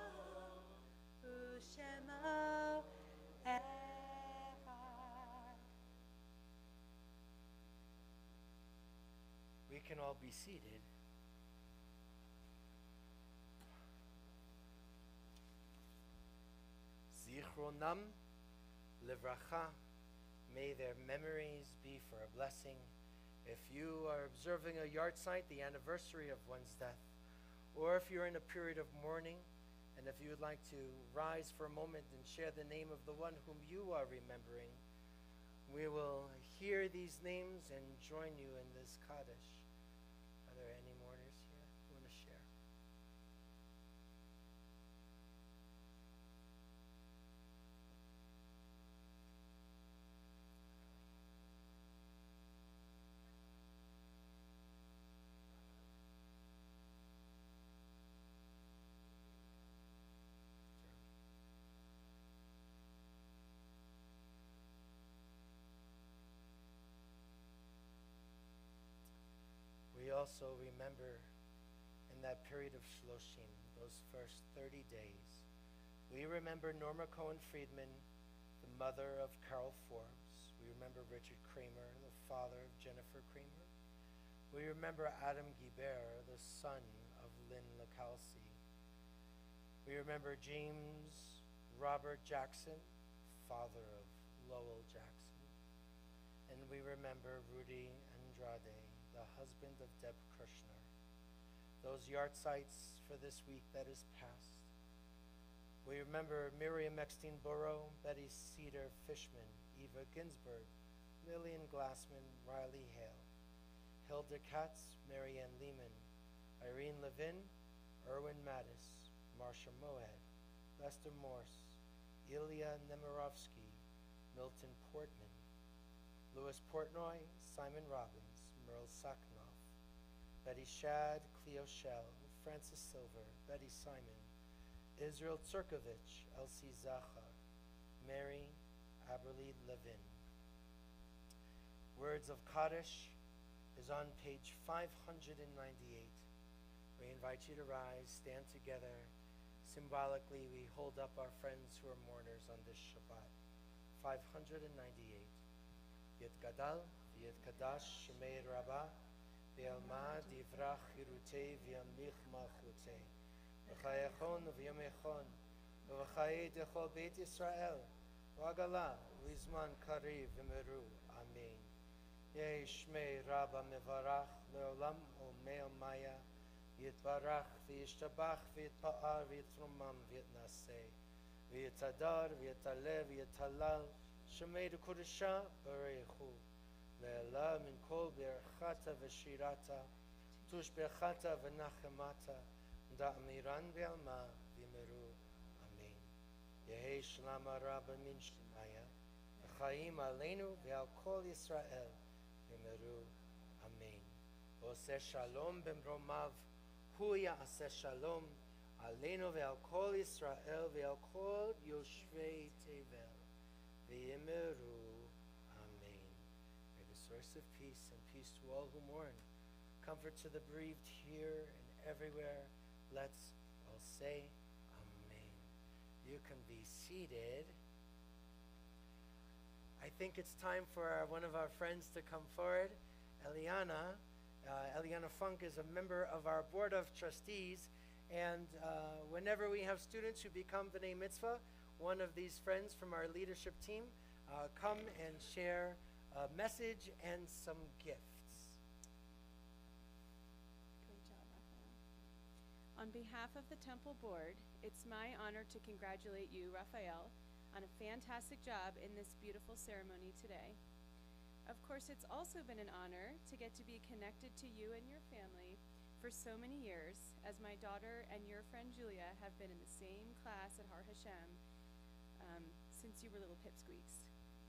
Ushemo Echad. We can all be seated. Zichronam livracha. May their memories be for a blessing. If you are observing a yahrzeit, the anniversary of one's death, or if you're in a period of mourning, and if you would like to rise for a moment and share the name of the one whom you are remembering, we will hear these names and join you in this Kaddish. Are there any mourners here who want to share? We also remember in that period of Shloshim, those first thirty days, we remember Norma Cohen Friedman, the mother of Carol Forbes. We remember Richard Kramer, the father of Jennifer Kramer. We remember Adam Guibert, the son of Lynn Lacalci. We remember James Robert Jackson, father of Lowell Jackson. And we remember Rudy Andrade, the husband of Deb Kirshner. Those yahrzeits for this week that is past. We remember Miriam Eckstein Burrow, Betty Cedar Fishman, Eva Ginsberg, Lillian Glassman, Riley Hale, Hilda Katz, Marianne Lehman, Irene Levin, Erwin Mattis, Marcia Moed, Lester Morse, Ilya Nemirovsky, Milton Portman, Louis Portnoy, Simon Robbins, Merle Saknoff, Betty Shad, Cleo Shell, Francis Silver, Betty Simon, Israel Tsurkovich, Elsie Zachar, Mary Aberly Levin. Words of Kaddish is on page five hundred ninety-eight. We invite you to rise, stand together. Symbolically, we hold up our friends who are mourners on this Shabbat. five hundred ninety-eight. Yitgadal, Yitkadash, Shemei Rabbah, V'yalma divrach hirutei v'yamlich malchutei, v'chayechon v'yamechon, v'chayei dechol Beit Yisrael, v'agala v'izman kariv v'meru. Amen. Yehi Shmei Rabbah mevarach le'olam olmei maya, yitbarach v'yishtabach v'yitpa'ar v'yitrumam v'yitnasei, v'yitadar v'yitalev v'yitalal, Shemei Kodesha Barechu, Le'ela min kol berchata v'shirata, tush berchata v'nachemata, da'amiran v'alma v'meru. Amen. Yehi shlama rabba min shemaya, v'chaim aleinu v'al kol Yisrael v'meru. Amen. V'oseh shalom b'mromav, hu ya'aseh shalom, aleinu v'al kol Yisrael v'al kol yoshvei tevel. V'yimeru. Amen. May the source of peace and peace to all who mourn, comfort to the bereaved here and everywhere. Let's all say Amen. You can be seated. I think it's time for our, one of our friends to come forward. Eliana. Uh, Eliana Funk is a member of our Board of Trustees, and uh, whenever we have students who become B'nai Mitzvah, one of these friends from our leadership team uh, come and share a message and some gifts. On behalf of the Temple Board, it's my honor to congratulate you, Raphael, on a fantastic job in this beautiful ceremony today. Of course, it's also been an honor to get to be connected to you and your family for so many years, as my daughter and your friend Julia have been in the same class at Har Hashem um, since you were little pipsqueaks.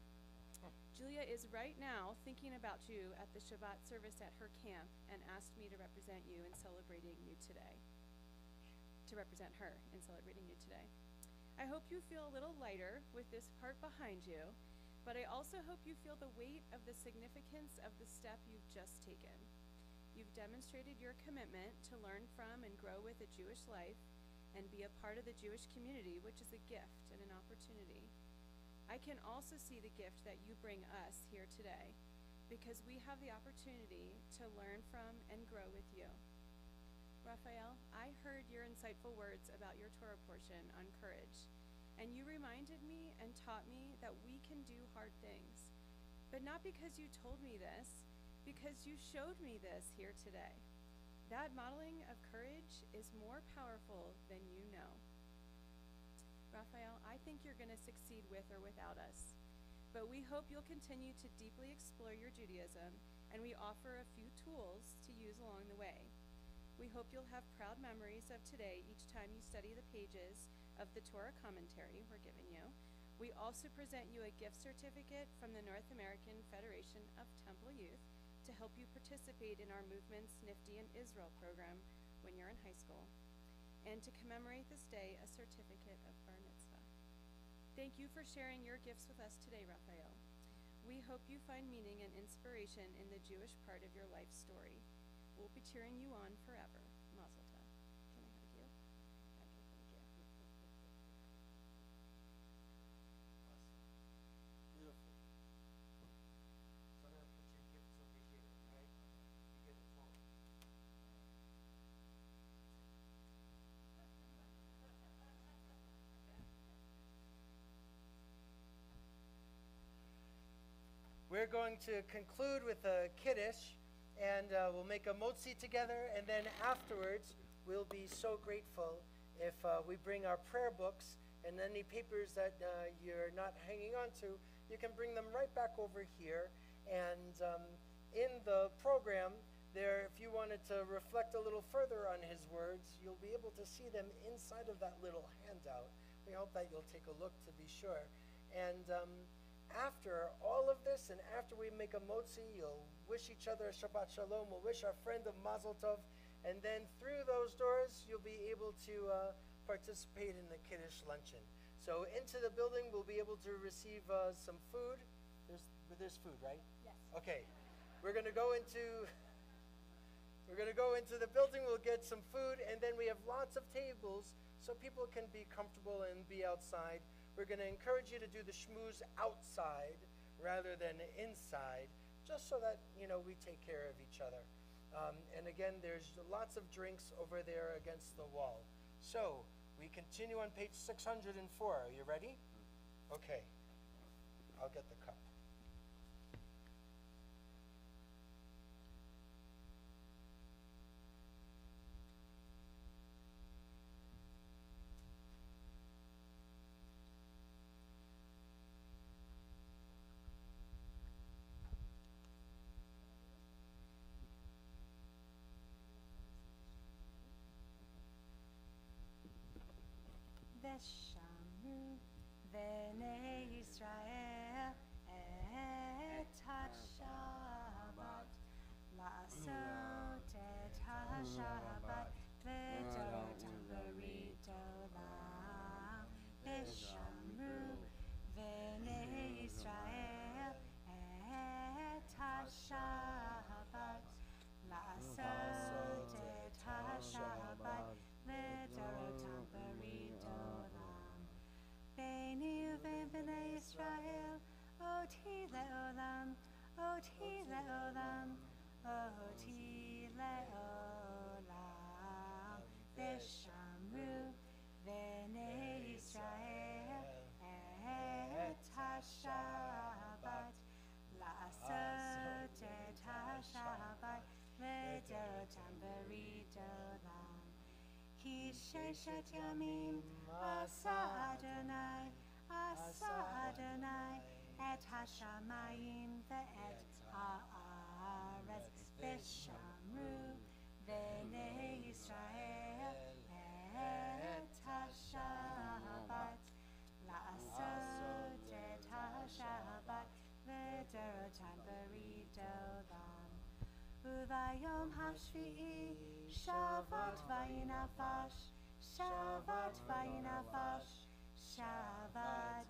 Julia is right now thinking about you at the Shabbat service at her camp and asked me to represent you in celebrating you today. To represent her in celebrating you today. I hope you feel a little lighter with this part behind you, but I also hope you feel the weight of the significance of the step you've just taken. You've demonstrated your commitment to learn from and grow with a Jewish life and be a part of the Jewish community, which is a gift and an opportunity. I can also see the gift that you bring us here today, because we have the opportunity to learn from and grow with you. Raphael, I heard your insightful words about your Torah portion on courage, and you reminded me and taught me that we can do hard things, but not because you told me this, because you showed me this here today. That modeling of courage is more powerful than you know. Raphael, I think you're going to succeed with or without us, but we hope you'll continue to deeply explore your Judaism, and we offer a few tools to use along the way. We hope you'll have proud memories of today each time you study the pages of the Torah commentary we're giving you. We also present you a gift certificate from the North American Federation of Temple Youth to help you participate in our movement's Nifty and Israel program when you're in high school, and to commemorate this day, a certificate of Bar Mitzvah. Thank you for sharing your gifts with us today, Raphael. We hope you find meaning and inspiration in the Jewish part of your life story. We'll be cheering you on forever. Mazel tov. Can I hug you? Okay, thank you. Awesome. Beautiful. So I'm going to put your gifts over here, right? You get it forward. We're going to conclude with a kiddush, and uh, we'll make a motzi together, and then afterwards we'll be so grateful if uh, we bring our prayer books and any papers that uh, you're not hanging on to, you can bring them right back over here. And um, in the program there, if you wanted to reflect a little further on his words, you'll be able to see them inside of that little handout. We hope that you'll take a look to be sure. And um, after all of this, and after we make a motzi, you'll wish each other a Shabbat Shalom. We'll wish our friend a Mazel Tov. And then through those doors, you'll be able to uh, participate in the Kiddush luncheon. So into the building, we'll be able to receive uh, some food. There's, there's food, right? Yes. Okay. We're going to go into... We're going to go into the building, we'll get some food, and then we have lots of tables so people can be comfortable and be outside. We're going to encourage you to do the schmooze outside rather than inside, just so that, you know, we take care of each other. Um, and again, there's lots of drinks over there against the wall. So, we continue on page six hundred four. Are you ready? Okay. I'll get the cup. Veshamru v'nei Yisrael et ha-Shabbat la'asot et ha-Shabbat v'dorotam b'ridolam. Veshamru v'nei Yisrael et ha-Shabbat la'asot et ha-Shabbat v'dorotam b'ridolam. Beini uvein b'nei Yisrael oti le'olam, oti le'olam, oti le'olam. V'shamru v'nei Yisrael et ha-Shabbat la'asot et Ki sheshet yamim asa Adonai, asa Adonai, et hashamayim ve'et ha'aretz v'shamru v'nei Yisrael et hashabat la'asot et hashabat v'derotan b'ridolam uvayom hashvi'i shavat vayinafash shavat vayinafash shavat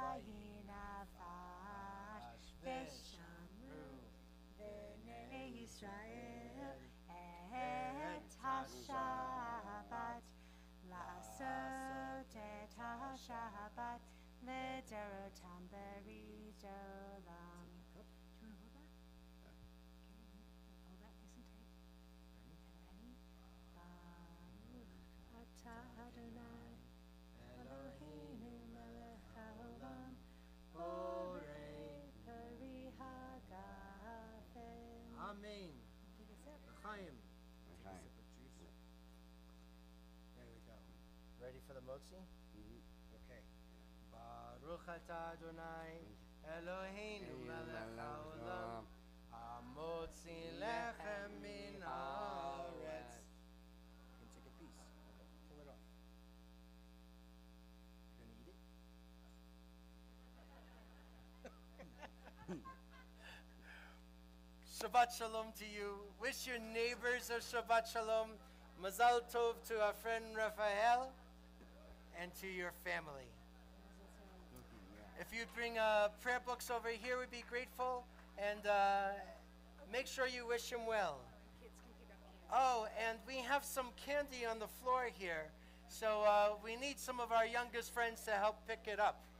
vayinafash v'shamru v'nei Yisrael et hashabat la'asot et hashabat v'derotam b'ridolam. Do you want to hold that? Okay, hold that nice and tight. Ready? Baruch atah Adonai Eloheinu melech haolam borei peri hagafen. Amen. Take a sip. Chaim. Okay. There we go. Ready for the motzi? Mhm. Okay. Baruch atah Adonai Eloheinu melech haolam hamotzi lechem min haaretz. You can take a piece. Pull it off. You're gonna eat it? Shabbat shalom to you. Wish your neighbors a Shabbat shalom. Mazal tov to our friend Raphael and to your family. If you'd bring uh, prayer books over here, we'd be grateful. And uh, make sure you wish him well. Oh, and we have some candy on the floor here. So uh, we need some of our youngest friends to help pick it up.